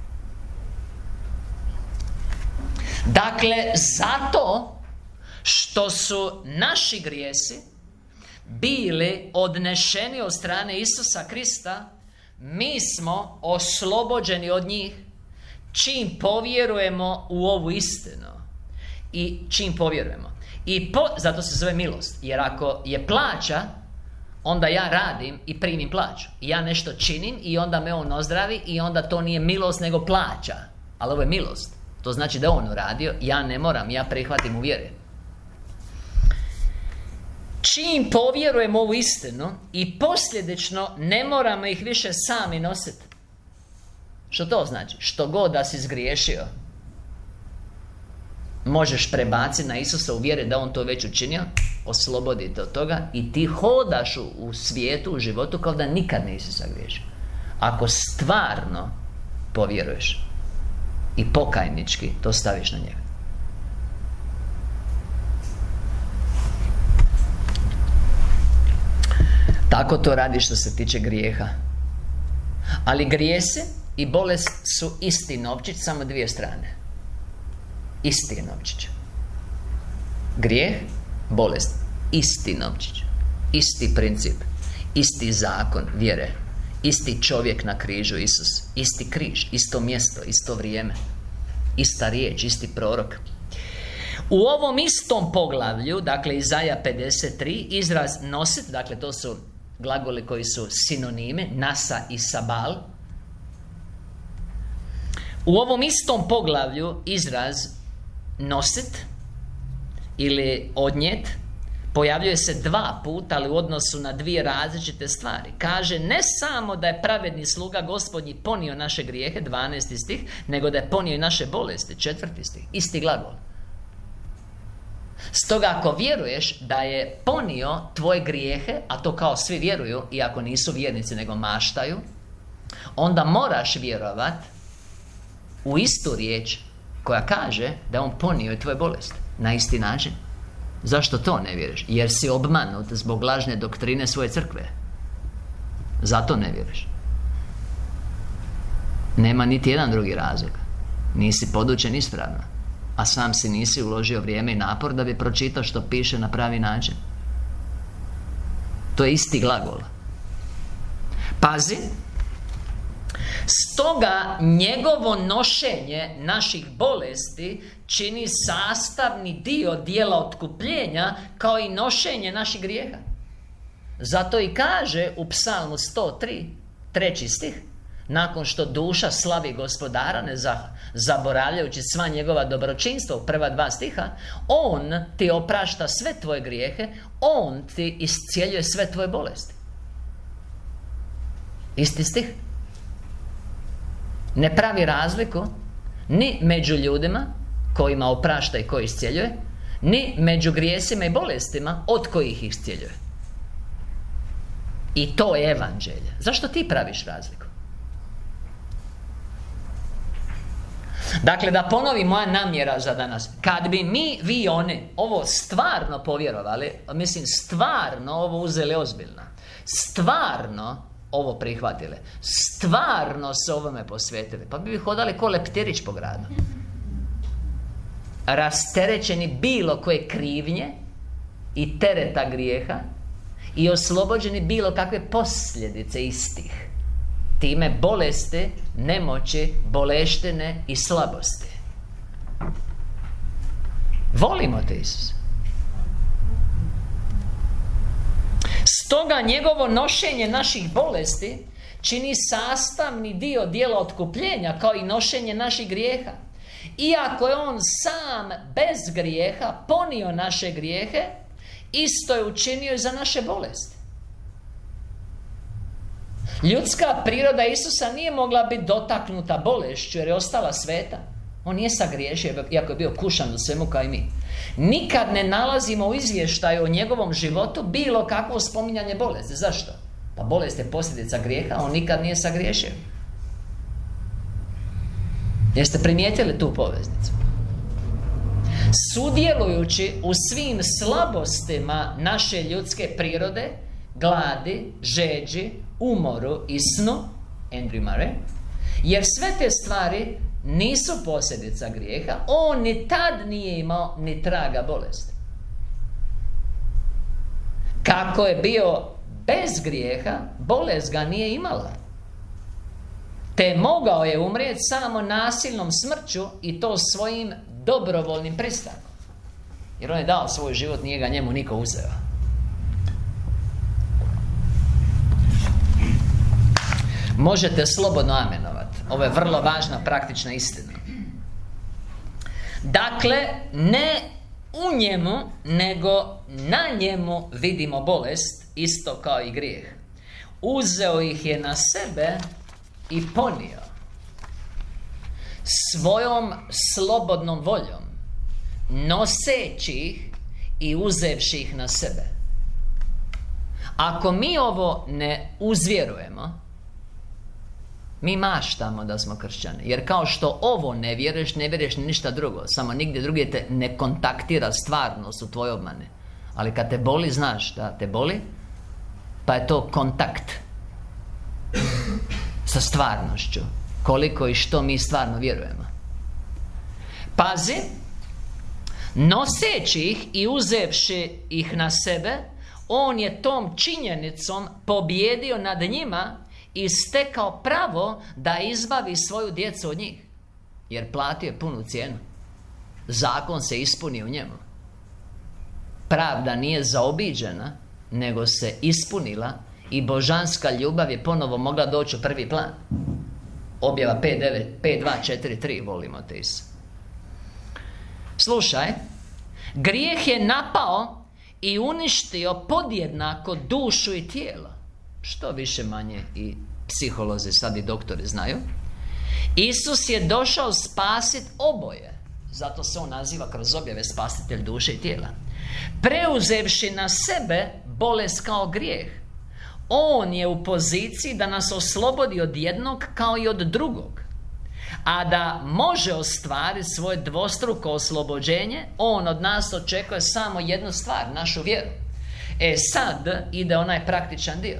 Dakle, zato što su naši grijesi bili odnešeni od strane Isusa Krista, mi smo oslobođeni od njih čim povjerujemo u ovu istinu. I čim povjerujemo. Zato se zove milost. Jer ako je plaća, onda ja radim i primim plaću. Ja nešto činim i onda me on ozdravi i onda to nije milost nego plaća. Ali ovo je milost. To znači da on uradio, ja ne moram, ja prihvatim u vjeri. Čim povjerujem ovu istinu i posljedično ne moramo ih više sami nositi. Što to znači? Što god da si zgriješio, možeš prebaciti na Isusa u vjeri da on to već učinio, oslobodite od toga i ti hodaš u svijetu, u životu kao da nikad nisi sagriješio. Ako stvarno povjeruješ i pokajnički to staviš na njega. Tako to radi što se tiče grijeha. Ali grijesi i bolest su isti novčić, samo dvije strane. Isti je novčić. Grijeh, bolest, isti novčić. Isti princip, isti zakon vjere, isti čovjek na križu, Isus, isti križ, isto mjesto, isto vrijeme, ista riječ, isti prorok. U ovom istom poglavlju, dakle Izaja 53, izraz nosit, dakle to su glagoli koji su sinonime, nasa i sabal. U ovom istom poglavlju izraz nosit ili odnijet pojavljuje se 2 puta, ali u odnosu na 2 različite stvari. Kaže, ne samo da je pravedni sluga Gospodnji ponio naše grijehe, 12. stih, nego da je ponio i naše bolesti, 4. stih. Isti glagol. Stoga ako vjeruješ da je ponio tvoje grijehe, a to kao svi vjeruju, iako nisu vjernici nego maštaju, onda moraš vjerovat u istu riječ koja kaže da on ponio i tvoje bolesti na isti način. Zašto to ne vjeruješ? Jer si obmanut zbog lažne doktrine svoje crkve. Zato ne vjeruješ. Nema niti jedan drugi razlog. Nisi podučen ispravno, a sam si nisi uložio vrijeme i napor da bi pročitao što piše na pravi način. To je isti glagol. Pazi. Stoga njegovo nošenje naših bolesti čini sastavni dio dijela otkupljenja, kao i nošenje naših grijeha. Zato i kaže u Psalmu 103, 3. stih, nakon što duša slavi Gospodara, ne zaboravljajući sva njegova dobročinstva, u prva 2 stiha, on ti oprašta sve tvoje grijehe, on ti iscijeljuje sve tvoje bolesti. Isti stih. Ne pravi razliku ni među ljudima kojima oprašta i koji iscijeljuje, ni među grijesima i bolestima od kojih ih iscijeljuje. I to je evanđelje. Zašto ti praviš razliku? Dakle, da ponovim moja namjera za danas. Kad bi mi, vi, oni ovo stvarno povjerovali, mislim stvarno ovo uzeli ozbiljno, stvarno ovo prihvatili, stvarno se ovome posvetili, pa bi hodali ko leptirić po gradu, rasterećeni bilo koje krivnje i tereta grijeha i oslobođeni bilo kakve posljedice istih, time bolesti, nemoći, boleštine i slabosti. Volimo te, Isus. Stoga njegovo nošenje naših bolesti čini sastavni dio dijela otkupljenja, kao i nošenje naših grijeha. Iako je on sam bez grijeha ponio naše grijehe, isto je učinio i za naše bolesti. Ljudska priroda Isusa nije mogla biti dotaknuta bolešću jer je ostala sveta. On nije sagriješio, iako je bio kušan u svemu kao i mi. Nikad ne nalazimo u izvještaju o njegovom životu bilo kakvo spominjanje bolesti. Zašto? Pa bolest je posljedica grijeha, on nikad nije sagriješio. Jeste primijetili tu poveznicu? Sudjelujući u svim slabostima naše ljudske prirode, gladi, žeđi, umoru i snu, Andrew Murray, jer sve te stvari nisu posljedica grijeha, on ni tad nije imao ni traga bolesti. Kako je bio bez grijeha, bolest ga nije imala, te mogao je umrijeti samo nasilnom smrću, i to svojim dobrovoljnim pristankom, jer on je dao svoj život, nije ga njemu niko uzeo. Možete slobodno amenovati. Ovo je vrlo važna praktična istina. Dakle, ne u njemu, nego na njemu vidimo bolest, isto kao i grijeh. Uzeo ih je na sebe i ponio svojom slobodnom voljom, noseći ih i uzevši ih na sebe. Ako mi ovo ne uzvjerujemo, mi maštamo da smo kršćani. Jer kao što ovo ne vjeruješ, ne vjeruješ ni ništa drugo. Samo nigdje drugdje te ne kontaktira stvarnost u tvoje obmane. Ali kad te boli, znaš da te boli, pa je to kontakt sa stvarnošću. Koliko i što mi stvarno vjerujemo. Pazi, noseći ih i uzevši ih na sebe, on je tom činjenicom pobjedio nad njima i stekao pravo da izbavi svoju djecu od njih, jer platio je punu cijenu. zakon se ispuni u njemu. Pravda nije zaobiđena, nego se ispunila i božanska ljubav je ponovo mogla doći u prvi plan. Objava 5.2.4.3, volimo te Isu. Slušaj, grijeh je napao i uništio podjednako dušu i tijelo. Što više manje i psiholozi, sad i doktori znaju. Isus je došao spasiti oboje. Zato se on naziva kroz objave spasitelj duše i tijela. Preuzevši na sebe bolest kao grijeh, on je u poziciji da nas oslobodi od jednog kao i od drugog. A da može ostvariti svoje dvostruko oslobođenje, on od nas očekuje samo jednu stvar, našu vjeru. Sad ide onaj praktičan dio,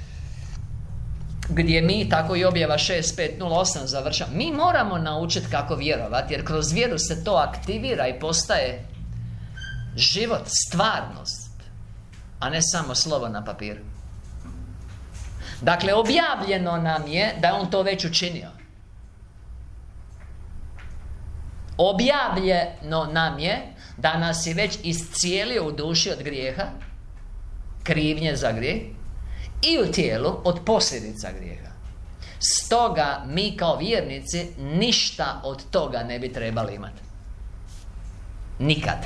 gdje mi, tako i objava 6.5.08 završava. Mi moramo naučiti kako vjerovati, jer kroz vjeru se to aktivira i postaje život, stvarnost, a ne samo slovo na papiru. Dakle, objavljeno nam je da je on to već učinio. Objavljeno nam je da nas je već iscijelio u duši od grijeha, krivnje za grijeh, i u tijelu od posljedica grijeha. Stoga mi kao vjernici ništa od toga ne bi trebali imati. Nikad.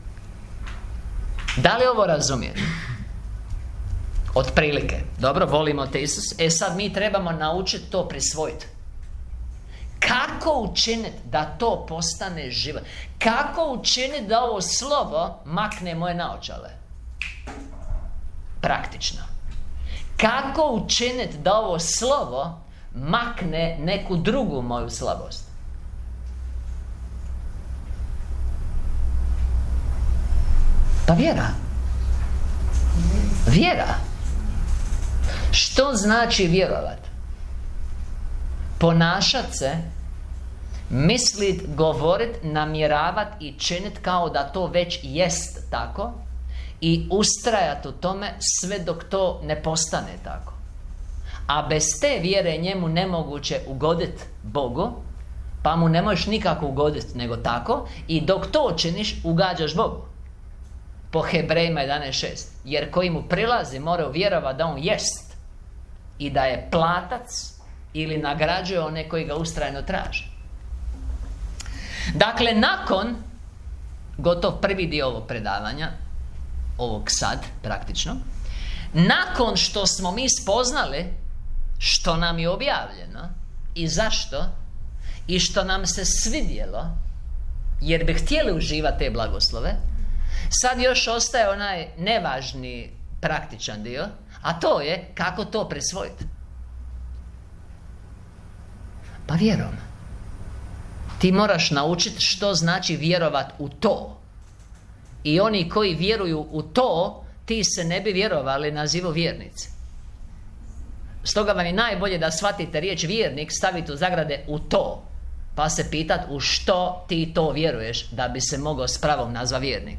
Da li ovo razumijete? Otprilike. Dobro, volimo te Isus. Sad mi trebamo naučiti to prisvojiti. Kako učiniti da to postane život? Kako učiniti da ovo slovo makne moje naočale? Praktično. Kako učiniti da ovo slovo makne neku drugu moju slabost? Pa vjera. Vjera. Što znači vjerovat? Ponašat se, mislit, govorit, namjeravat i činit kao da to već jest tako i ustrajat u tome sve dok to ne postane tako. A bez te vjere njemu nemoguće ugodit Bogu, pa mu ne možeš nikako ugoditi nego tako, i dok to činiš ugađaš Bogu. Po Hebrejima 11.6. Jer koji mu prilazi mora vjerovati da on jest i da je platac ili nagrađuje one koji ga ustrajno traže. Dakle, nakon gotov prvi dio ovog predavanja, ovog sad praktično, nakon što smo mi spoznali što nam je objavljeno i zašto, i što nam se svidjelo jer bi htjeli uživati te blagoslove, sad još ostaje onaj nevažni praktičan dio, a to je kako to prisvojiti. Pa vjerom. Ti moraš naučiti što znači vjerovat u to. I oni koji vjeruju u to, ti se ne bi vjerovali nazivu vjernici. Stoga vam je najbolje da shvatite riječ vjernik, stavite u zagrade u to, pa se pitat u što ti to vjeruješ, da bi se mogao s pravom nazvati vjernik.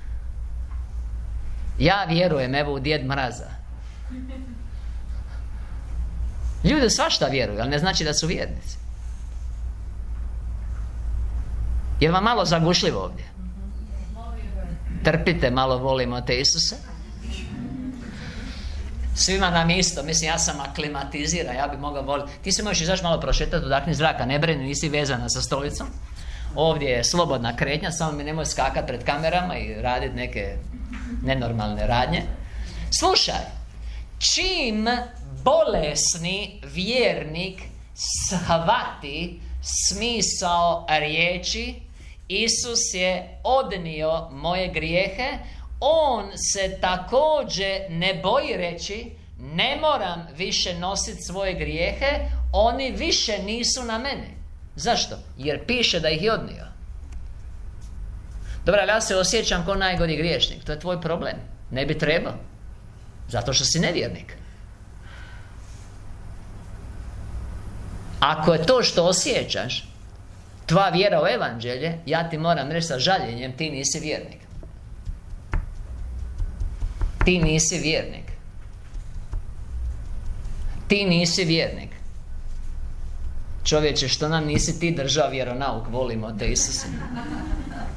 Ja vjerujem, evo, u Djed Mraza. Ljudi svašta vjeruju, ali ne znači da su vjernici. Je vam malo zagušljivo ovdje? Trpite, malo volimo te Isuse. Svima nam isto, mislim, ja sam aklimatiziran, ja bi mogao voliti. Ti se možeš izaći malo prošetati, udahni zraka, ne brini, nisi vezana sa stolicom. Ovdje je slobodna kretnja, samo mi nemoj skakati pred kamerama i raditi neke nenormalne radnje. Slušaj, čim bolesni vjernik shvati smisao riječi Isus je odnio moje grijehe, on se također ne boji reći ne moram više nositi svoje grijehe, oni više nisu na meni. Zašto? Jer piše da ih je odnio. Dobro, ali ja se osjećam kao najgori griješnik. To je tvoj problem. Ne bi trebao. Zato što si nevjernik. Ako je to što osjećaš tvoja vjera u evanđelje, ja ti moram reći sa žaljenjem, ti nisi vjernik. Ti nisi vjernik. Ti nisi vjernik. Čovječe, što nam nisi ti držao vjeronauk? Volimo te Isuse.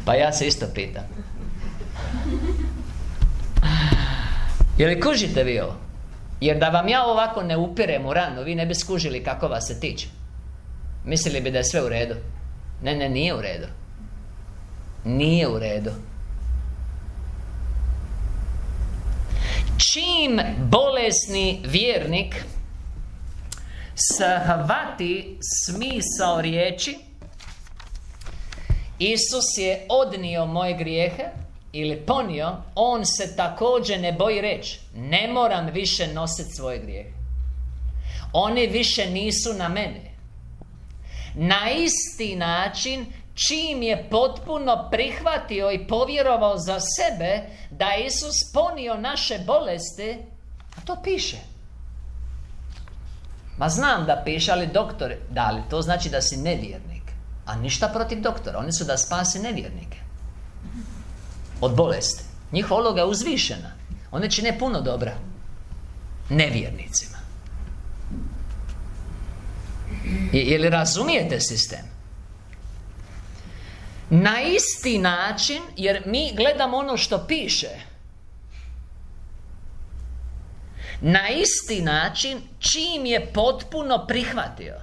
Pa ja se isto pitam. Je li kužite vi ovo? Jer da vam ja ovako ne upirem u ranu, vi ne bi skužili kako vas se tiče. Mislili bi da je sve u redu. Ne, nije u redu. Nije u redu. Čim bolesni vjernik shvati smisao riječi Isus je odnio moje grijehe ili ponio, on se također ne boji reći ne moram više nositi svoje grijehe. Oni više nisu na mene. Na isti način, čim je potpuno prihvatio i povjerovao za sebe da je Isus ponio naše bolesti, a to piše. Ma znam da piše, ali doktor, da li to znači da si nevjernik? A ništa protiv doktora, oni su da spasi nevjernike od bolesti. Njihova uloga je uzvišena. Oni čine puno dobra nevjernicima. Je li razumijete sistem? Na isti način, jer mi gledamo ono što piše. Na isti način, čim je potpuno prihvatio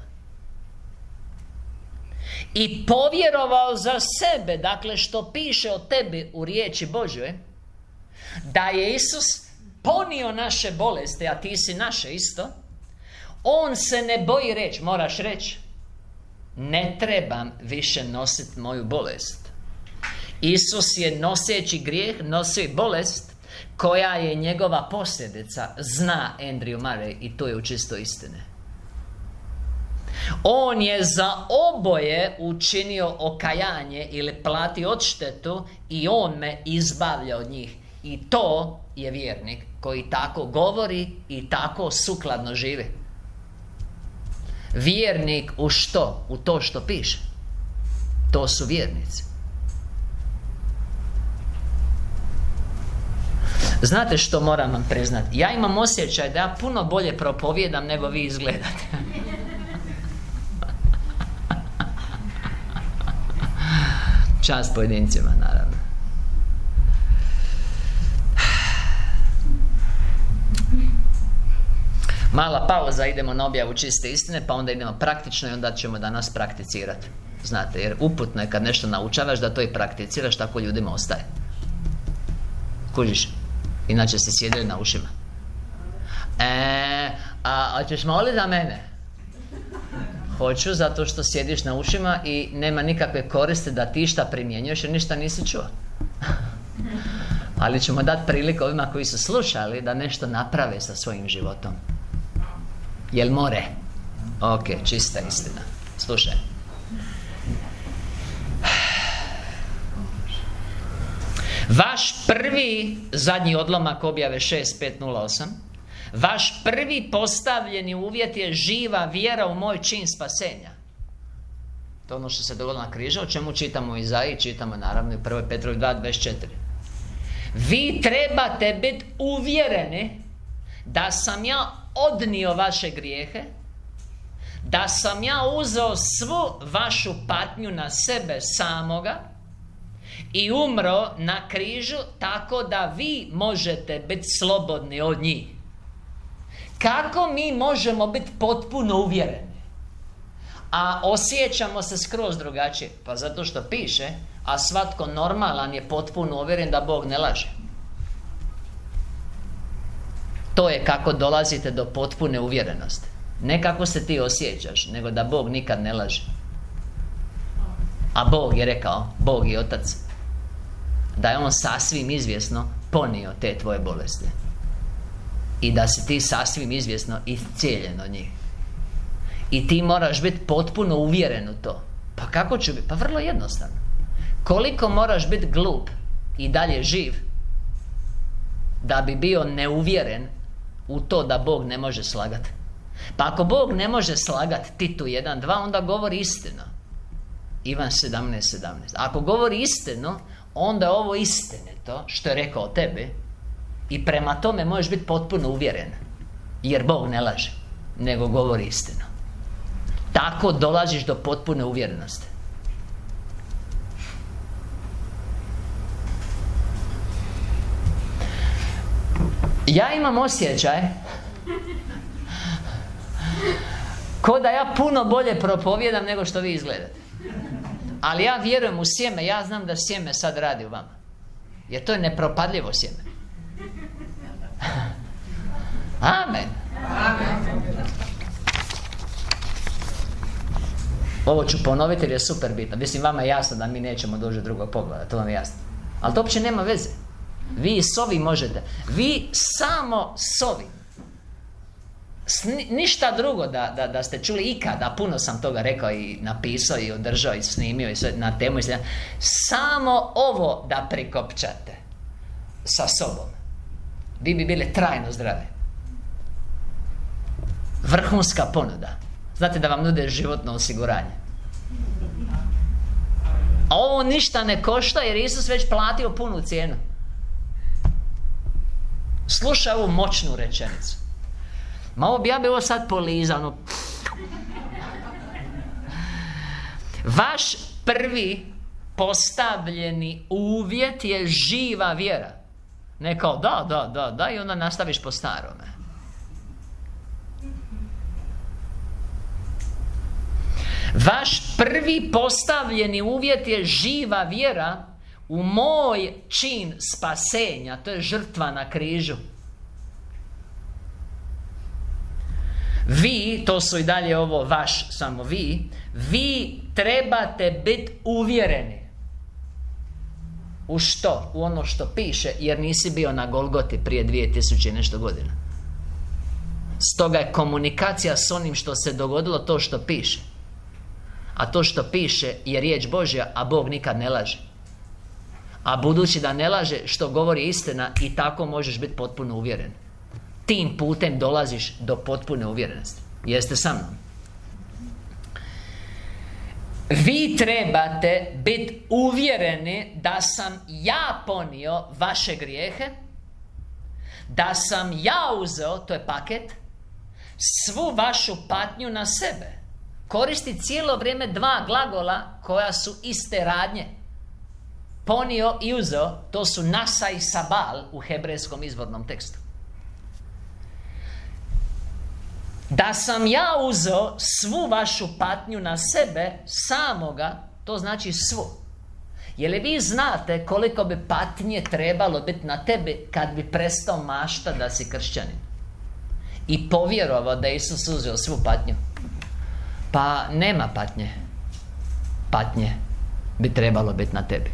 i povjerovao za sebe, dakle što piše o tebi u riječi Božjoj, da je Isus ponio naše bolesti, a ti si naše isto, on se ne boji reći, moraš reći, ne trebam više nositi moju bolest. Isus je noseći grijeh, nosio i bolest koja je njegova posljedica, zna Andrew Murray, i to je u čisto istine. On je za oboje učinio okajanje ili platio odštetu i on me izbavlja od njih. I to je vjernik koji tako govori i tako sukladno živi. Vjernik u što? U to što piše. To su vjernici. Znate što moram vam priznati? Ja imam osjećaj da ja puno bolje propovijedam nego vi izgledate. Čast pojedincima, naravno. Mala pauza, idemo na objavu čiste istine, pa onda idemo praktično i onda ćemo danas prakticirati. Znate, jer uputno je kad nešto naučavaš da to i prakticiraš, tako ljudima ostaje. Kužiš? Inače si sjedili na ušima. A ćeš moliti za mene? Hoću, zato što sjediš na ušima i nema nikakve koristi da ti šta primjenjuješ jer ništa nisi čuo. Ali ćemo dati priliku ovima koji su slušali da nešto naprave sa svojim životom. Jel more? Ok, čista istina. Slušaj. Vaš prvi, zadnji odlomak objave 6508, vaš prvi postavljeni uvjet je živa vjera u moj čin spasenja. To je ono što se dogodilo na križu, o čemu čitamo u Izaiji, čitamo naravno i 1. Petrovi 2.24. Vi trebate biti uvjereni da sam ja odnio vaše grijehe, da sam ja uzeo svu vašu patnju na sebe samoga i umro na križu tako da vi možete biti slobodni od njih. Kako mi možemo biti potpuno uvjereni, a osjećamo se skroz drugačije? Pa zato što piše, a svatko normalan je potpuno uvjeren da Bog ne laže. To je kako dolazite do potpune uvjerenosti. Ne kako se ti osjećaš, nego da Bog nikad ne laže. A Bog je rekao, Bog je Otac, da je On sasvim izvjesno ponio te tvoje bolesti. I da si ti sasvim izvjesno iscijeljen od njih. I ti moraš biti potpuno uvjeren u to. Pa kako ću biti? Pa vrlo jednostavno. Koliko moraš biti glup i dalje živ da bi bio neuvjeren u to da Bog ne može slagati? Pa ako Bog ne može slagati, Titu 1.2, onda govori istinu. Ivan 17.17. Ako govori istinu, onda je ovo istinito što je rekao o tebi i prema tome možeš biti potpuno uvjeren. Jer Bog ne laže, nego govori istinu. Tako dolaziš do potpune uvjerenosti. Ja imam osjećaj ko da ja puno bolje propovijedam nego što vi izgledate. Ali ja vjerujem u sjeme, ja znam da sjeme sad radi u vama. Jer to je nepropadljivo sjeme. Amen. Ovo ću ponoviti jer je super bitno. Mislim, vama je jasno da mi nećemo doći do drugog pogleda, to vam je jasno. Ali to uopće nema veze. Vi s ovim možete. Vi samo s ovim. Ništa drugo da ste čuli ikada. Puno sam toga rekao i napisao i održao i snimio i sve na temu i sve. Samo ovo da prikopčate sa sobom, vi bi bili trajno zdravi. Vrhunska ponuda. Znate da vam nude životno osiguranje. A ovo ništa ne košta jer Isus već platio punu cijenu. Slušaj ovu moćnu rečenicu. Ja bi ovo sad polizao. Vaš prvi postavljeni uvjet je živa vjera. Ne kao da i onda nastaviš po starome. Vaš prvi postavljeni uvjet je živa vjera u moj čin spasenja. To je žrtva na križu. Vi, to su i dalje ovo vaš, samo vi trebate biti uvjereni. U što? U ono što piše, jer nisi bio na Golgoti prije 2000 i nešto godina. Stoga je komunikacija s onim što se dogodilo to što piše. A to što piše je riječ Božja, a Bog nikad ne laže. A budući da ne laže, što govori istina, i tako možeš biti potpuno uvjeren. Tim putem dolaziš do potpune uvjerenosti. Jeste sa mnom? Vi trebate biti uvjereni da sam ja ponio vaše grijehe, da sam ja uzeo, to je paket, svu vašu patnju na sebe. Koristi cijelo vrijeme dva glagola koja su iste radnje. Ponio i uzeo, to su nasa i sabal u hebrejskom izvornom tekstu. Da sam ja uzeo svu vašu patnju na sebe, samoga, to znači svu. Je li vi znate koliko bi patnje trebalo biti na tebi kad bi prestao mašta da si kršćanin? I povjerovao da je Isus uzeo svu patnju? Pa nema patnje. Patnje bi trebalo biti na tebi.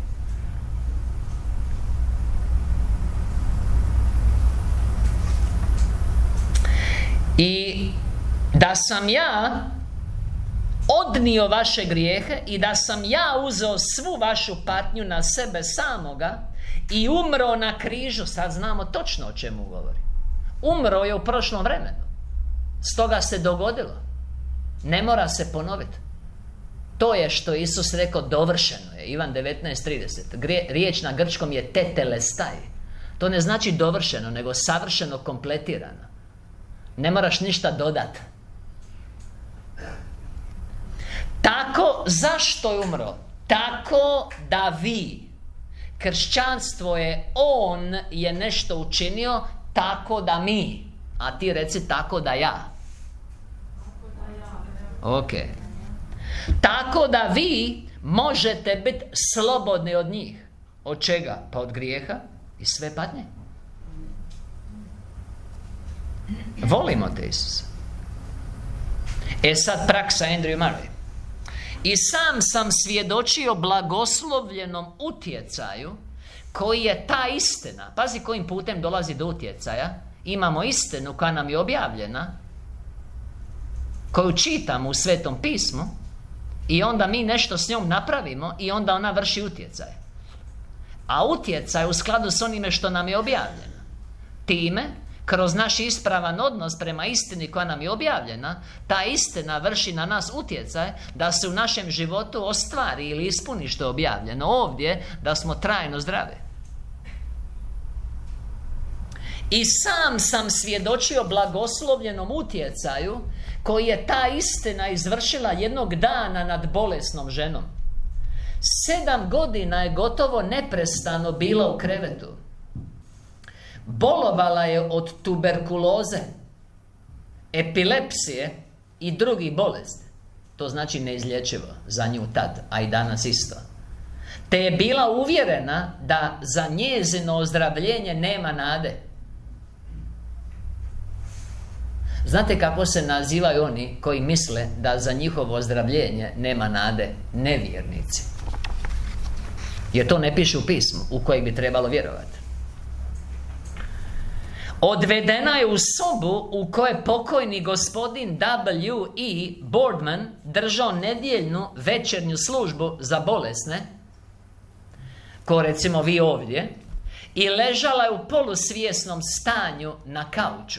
I da sam ja odnio vaše grijehe i da sam ja uzeo svu vašu patnju na sebe samoga i umro na križu. Sad znamo točno o čemu govori. Umro je u prošlom vremenu. Stoga se dogodilo. Ne mora se ponoviti. To je što Isus rekao, dovršeno je. Ivan 19:30. Riječ na grčkom je tetelestai. To ne znači dovršeno, nego savršeno, kompletirano. Ne moraš ništa dodati. Tako, zašto je umro? Tako da vi. Kršćanstvo je, on je nešto učinio, tako da mi. A ti reci tako da ja. Ok. Tako da vi možete biti slobodni od njih. Od čega? Pa od grijeha i sve patnje. Volimo te Isusa. Sad praksa Andrew Murray. I sam svjedočio blagoslovljenom utjecaju koji je ta istina. Pazi kojim putem dolazi do utjecaja. Imamo istinu koja nam je objavljena, koju čitamo u Svetom pismu, i onda mi nešto s njom napravimo i onda ona vrši utjecaj. A utjecaj u skladu s onime što nam je objavljeno. Time, kroz naš ispravan odnos prema istini koja nam je objavljena, ta istina vrši na nas utjecaj da se u našem životu ostvari ili ispuni što je objavljeno ovdje, da smo trajno zdravi. I sam svjedočio blagoslovljenom utjecaju koji je ta istina izvršila jednog dana nad bolesnom ženom. 7 godina je gotovo neprestano bila u krevetu. Bolovala je od tuberkuloze, epilepsije i drugih bolesti. To znači neizlječivo za nju tad, a i danas isto. Te je bila uvjerena da za njezino ozdravljenje nema nade. Znate kako se nazivaju oni koji misle da za njihovo ozdravljenje nema nade? Nevjernici. Jer to ne piše u pismu u kojeg bi trebalo vjerovati. Odvedena je u sobu u kojoj pokojni gospodin W.E. Boardman držao nedjeljnu večernju službu za bolesne, ko recimo vi ovdje, i ležala je u polusvjesnom stanju na kauču.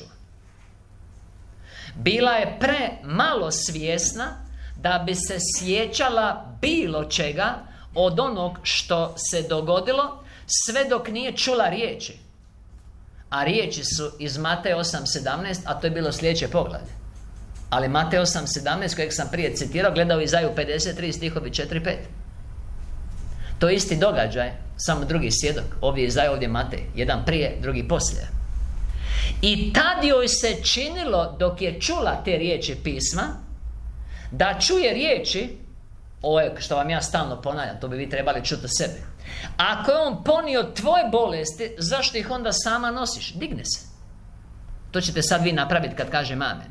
Bila je premalo svjesna da bi se sjećala bilo čega od onog što se dogodilo, sve dok nije čula riječi. A riječi su iz Mateja 8.17, a to je bilo sljedeće poglavlje. Ali Matej 8.17, kojeg sam prije citirao, gledao Izaju 53 stihovi 4-5. To je isti događaj, samo drugi svjedok. Ovdje je Izaja, ovdje je Matej. Jedan prije, drugi poslije. I tad joj se činilo, dok je čula te riječi pisma, da čuje riječi, ovo je što vam ja stalno ponavljam, to bi vi trebali čuti o sebi. Ako je on ponio tvoje bolesti, zašto ih onda sama nosiš? Digne se. To ćete sad vi napraviti kad kažem amen.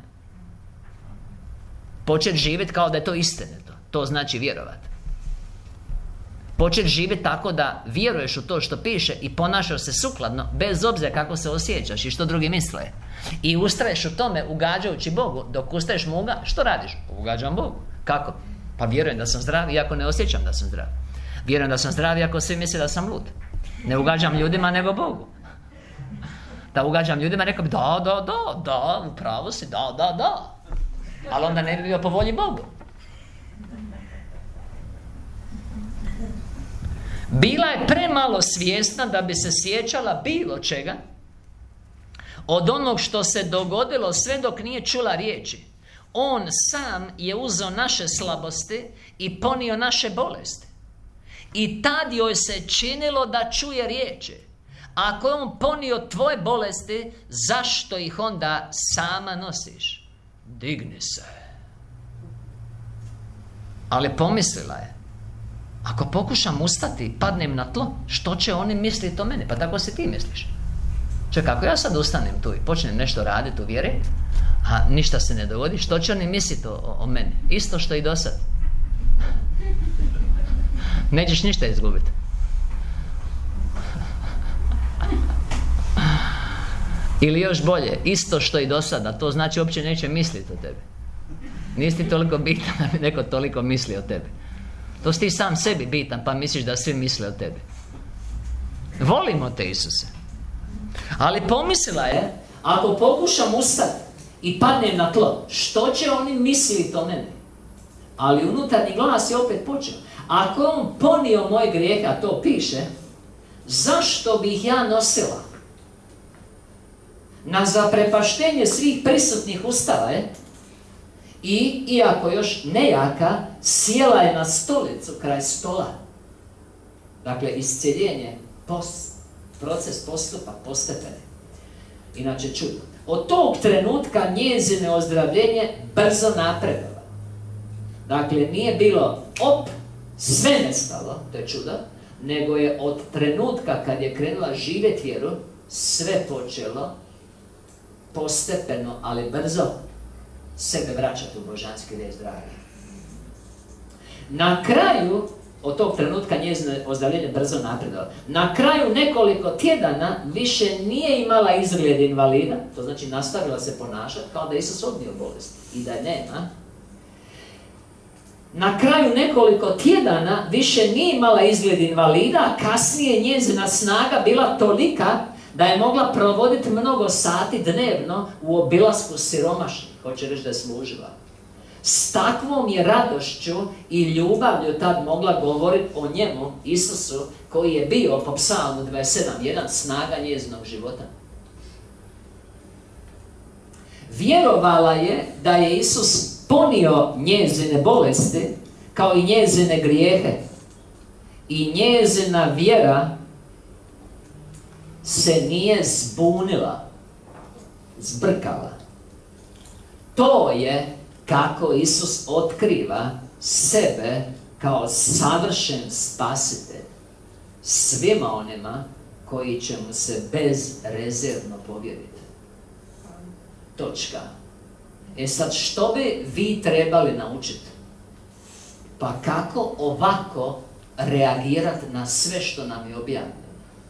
Početi živjeti kao da je to istinito. To znači vjerovati. Početi živjeti tako da vjeruješ u to što piše i ponašaš se sukladno, bez obzira kako se osjećaš i što drugi misle. I ustraješ u tome ugađajući Bogu. Dok ustaješ mu što radiš? Ugađam Bogu. Kako? Pa vjerujem da sam zdrav iako ne osjećam da sam zdrav. Vjerujem da sam zdrav iako svi misle da sam lud. Ne ugađam ljudima nego Bogu. Da ugađam ljudima, rekao bi da, upravo si, da. Ali onda ne bi bio po volji Bogu. Bila je premalo svjesna da bi se sjećala bilo čega od onog što se dogodilo, sve dok nije čula riječi. On sam je uzeo naše slabosti i ponio naše bolesti. I tad joj se činilo da čuje riječi. Ako je on ponio tvoje bolesti, zašto ih onda sama nosiš? Digni se. Ali pomislila je, ako pokušam ustati, padnem na tlo, što će oni misliti o meni? Pa tako se ti misliš. Čekaj, ako ja sad ustanem tu i počnem nešto raditi u vjeri, a ništa se ne dogodi, što će oni misliti o meni? Isto što i do sad. Nećeš ništa izgubiti. Ili još bolje, isto što i do sada, to znači uopće neće misliti o tebi. Nisi ti toliko bitan da bi neko toliko misli o tebi. To si ti sam sebi bitan, pa misliš da svi misle o tebi. Volimo te, Isuse. Ali pomislila je, ako pokušam ustati i padnem na tlo, što će oni misliti o meni? Ali unutarnji glas je opet počeo. Ako je on ponio moje grijehe, a to piše, zašto bih ja nosila? Na zaprepaštenje svih prisutnih ustala je i, iako još nejaka, sjela je na stolicu kraj stola. Dakle, iscjeljenje, proces postupa, postepeni. Inače, čudno. Od tog trenutka njezine ozdravljenje brzo napredova. Dakle, nije bilo sve nestalo, to je čudo, nego je od trenutka kad je krenula živjeti vjeru, sve počelo postepeno, ali brzo sebe vraćati u božanski red zdravlja. Na kraju, od tog trenutka njezino ozdravljenje brzo napredovalo. Na kraju nekoliko tjedana više nije imala izgled invalida, to znači nastavila se ponašati kao da je Isus odnio bolest i da je nema. Na kraju nekoliko tjedana više nije imala izgled invalida, a kasnije njezina snaga bila tolika da je mogla provoditi mnogo sati dnevno u obilasku siromašnih, hoće reći da je služila. S takvom je radošću i ljubavlju tad mogla govoriti o njemu, Isusu, koji je bio po Psalmu 27.1 snaga njezinog života. Vjerovala je da je Isus ponio njezine bolesti kao i njezine grijehe i njezina vjera se nije zbunila, zbrkala. To je kako Isus otkriva sebe kao savršen spasitelj svima onima koji će mu se bezrezervno povjeriti. Točka. Sad, što bi vi trebali naučiti? Pa kako ovako reagirati na sve što nam je objavljeno?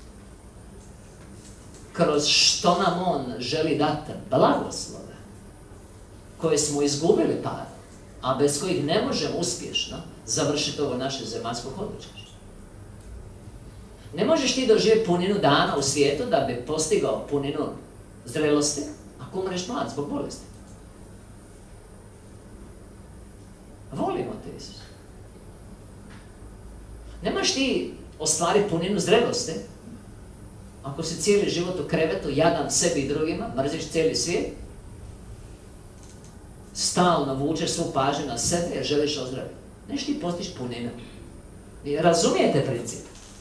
Kroz što nam on želi dati blagoslove, koje smo izgubili a bez kojih ne možemo uspješno završiti ovo naše zemaljsko hodničaštvo. Ne možeš ti doživjeti puninu dana u svijetu da bi postigao puninu zrelosti ako umreš mlad zbog bolesti. Volimo te, Isus. Ne možeš ti ostvariti puninu zrelosti ako si cijeli život u krevetu, jadan sebi i drugima, mrziš cijeli svijet, stalno vučeš svu pažnju na sebe jer želiš ozdraviti. Neš ti postići puninu. Razumijete princip?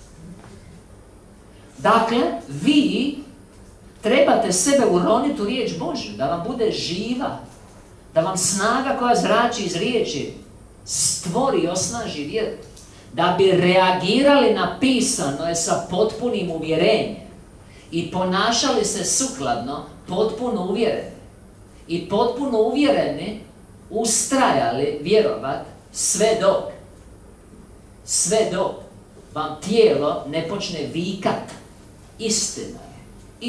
Dakle, vi trebate sebe uroniti u riječ Božju, da vam bude živa, da vam snaga koja zrači iz riječi stvori i osnaži vjeru, da bi reagirali na pisano je sa potpunim uvjerenjem i ponašali se sukladno potpuno uvjereni i potpuno uvjereni ustrajali vjerovat sve dok vam tijelo ne počne vikat istina je,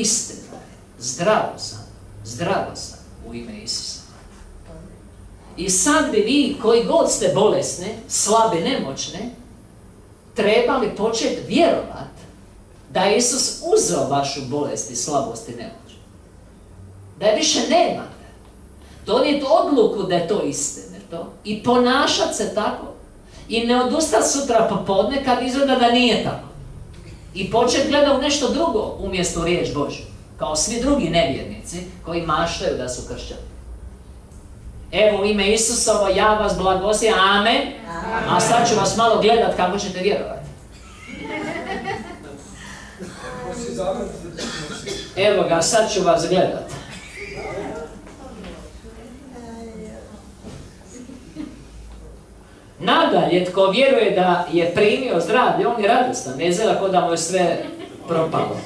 zdravo sam u ime Isusa. I sad bi vi koji god ste bolesni, slabi, nemoćni, trebali početi vjerovat da je Isus uzeo vašu bolest i slabost i nemoć. Da je više nemate. Donijeti odluku da je to istina i ponašati se tako. I ne odustati sutra popodne kad izgleda da nije tako. I početi gledati u nešto drugo umjesto riječ Božju. Kao svi drugi nevjernici koji maštaju da su kršćani. Evo u ime Isusovo ja vas blagosijem, amen. A sad ću vas malo gledat kako ćete vjerovati. Evo ga, sad ću vas gledat. Nadalje, tko vjeruje da je primio zdravlje, on je radostan, ne izgleda kao da mu je sve propalo.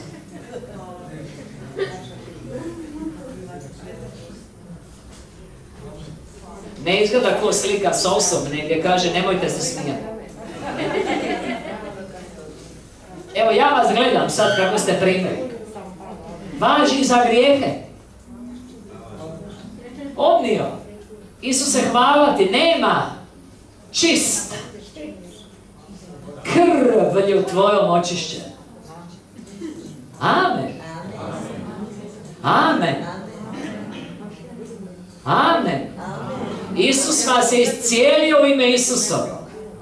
Ne izgleda kao slika s osom, negdje kaže nemojte se smijati. Evo ja vas gledam sad kako ste primili. Važi za grijehe. Obnio. Isuse, hvala ti, nema čist krvlju tvojom očišćen. Amen. Amen. Amen. Isus vas je iscijelio u ime Isusovo.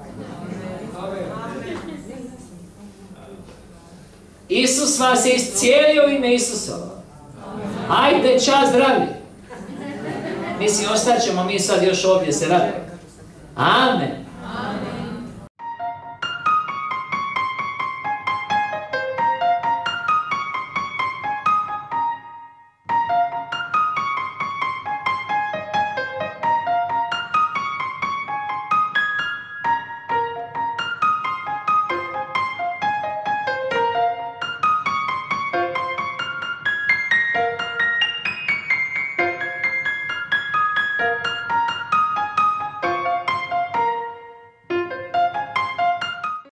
Isus vas je iscijelio u ime Isusovo. Ajde, čas zdravlje. Mislim, ostaćemo mi sad još ovdje se radimo. Amen.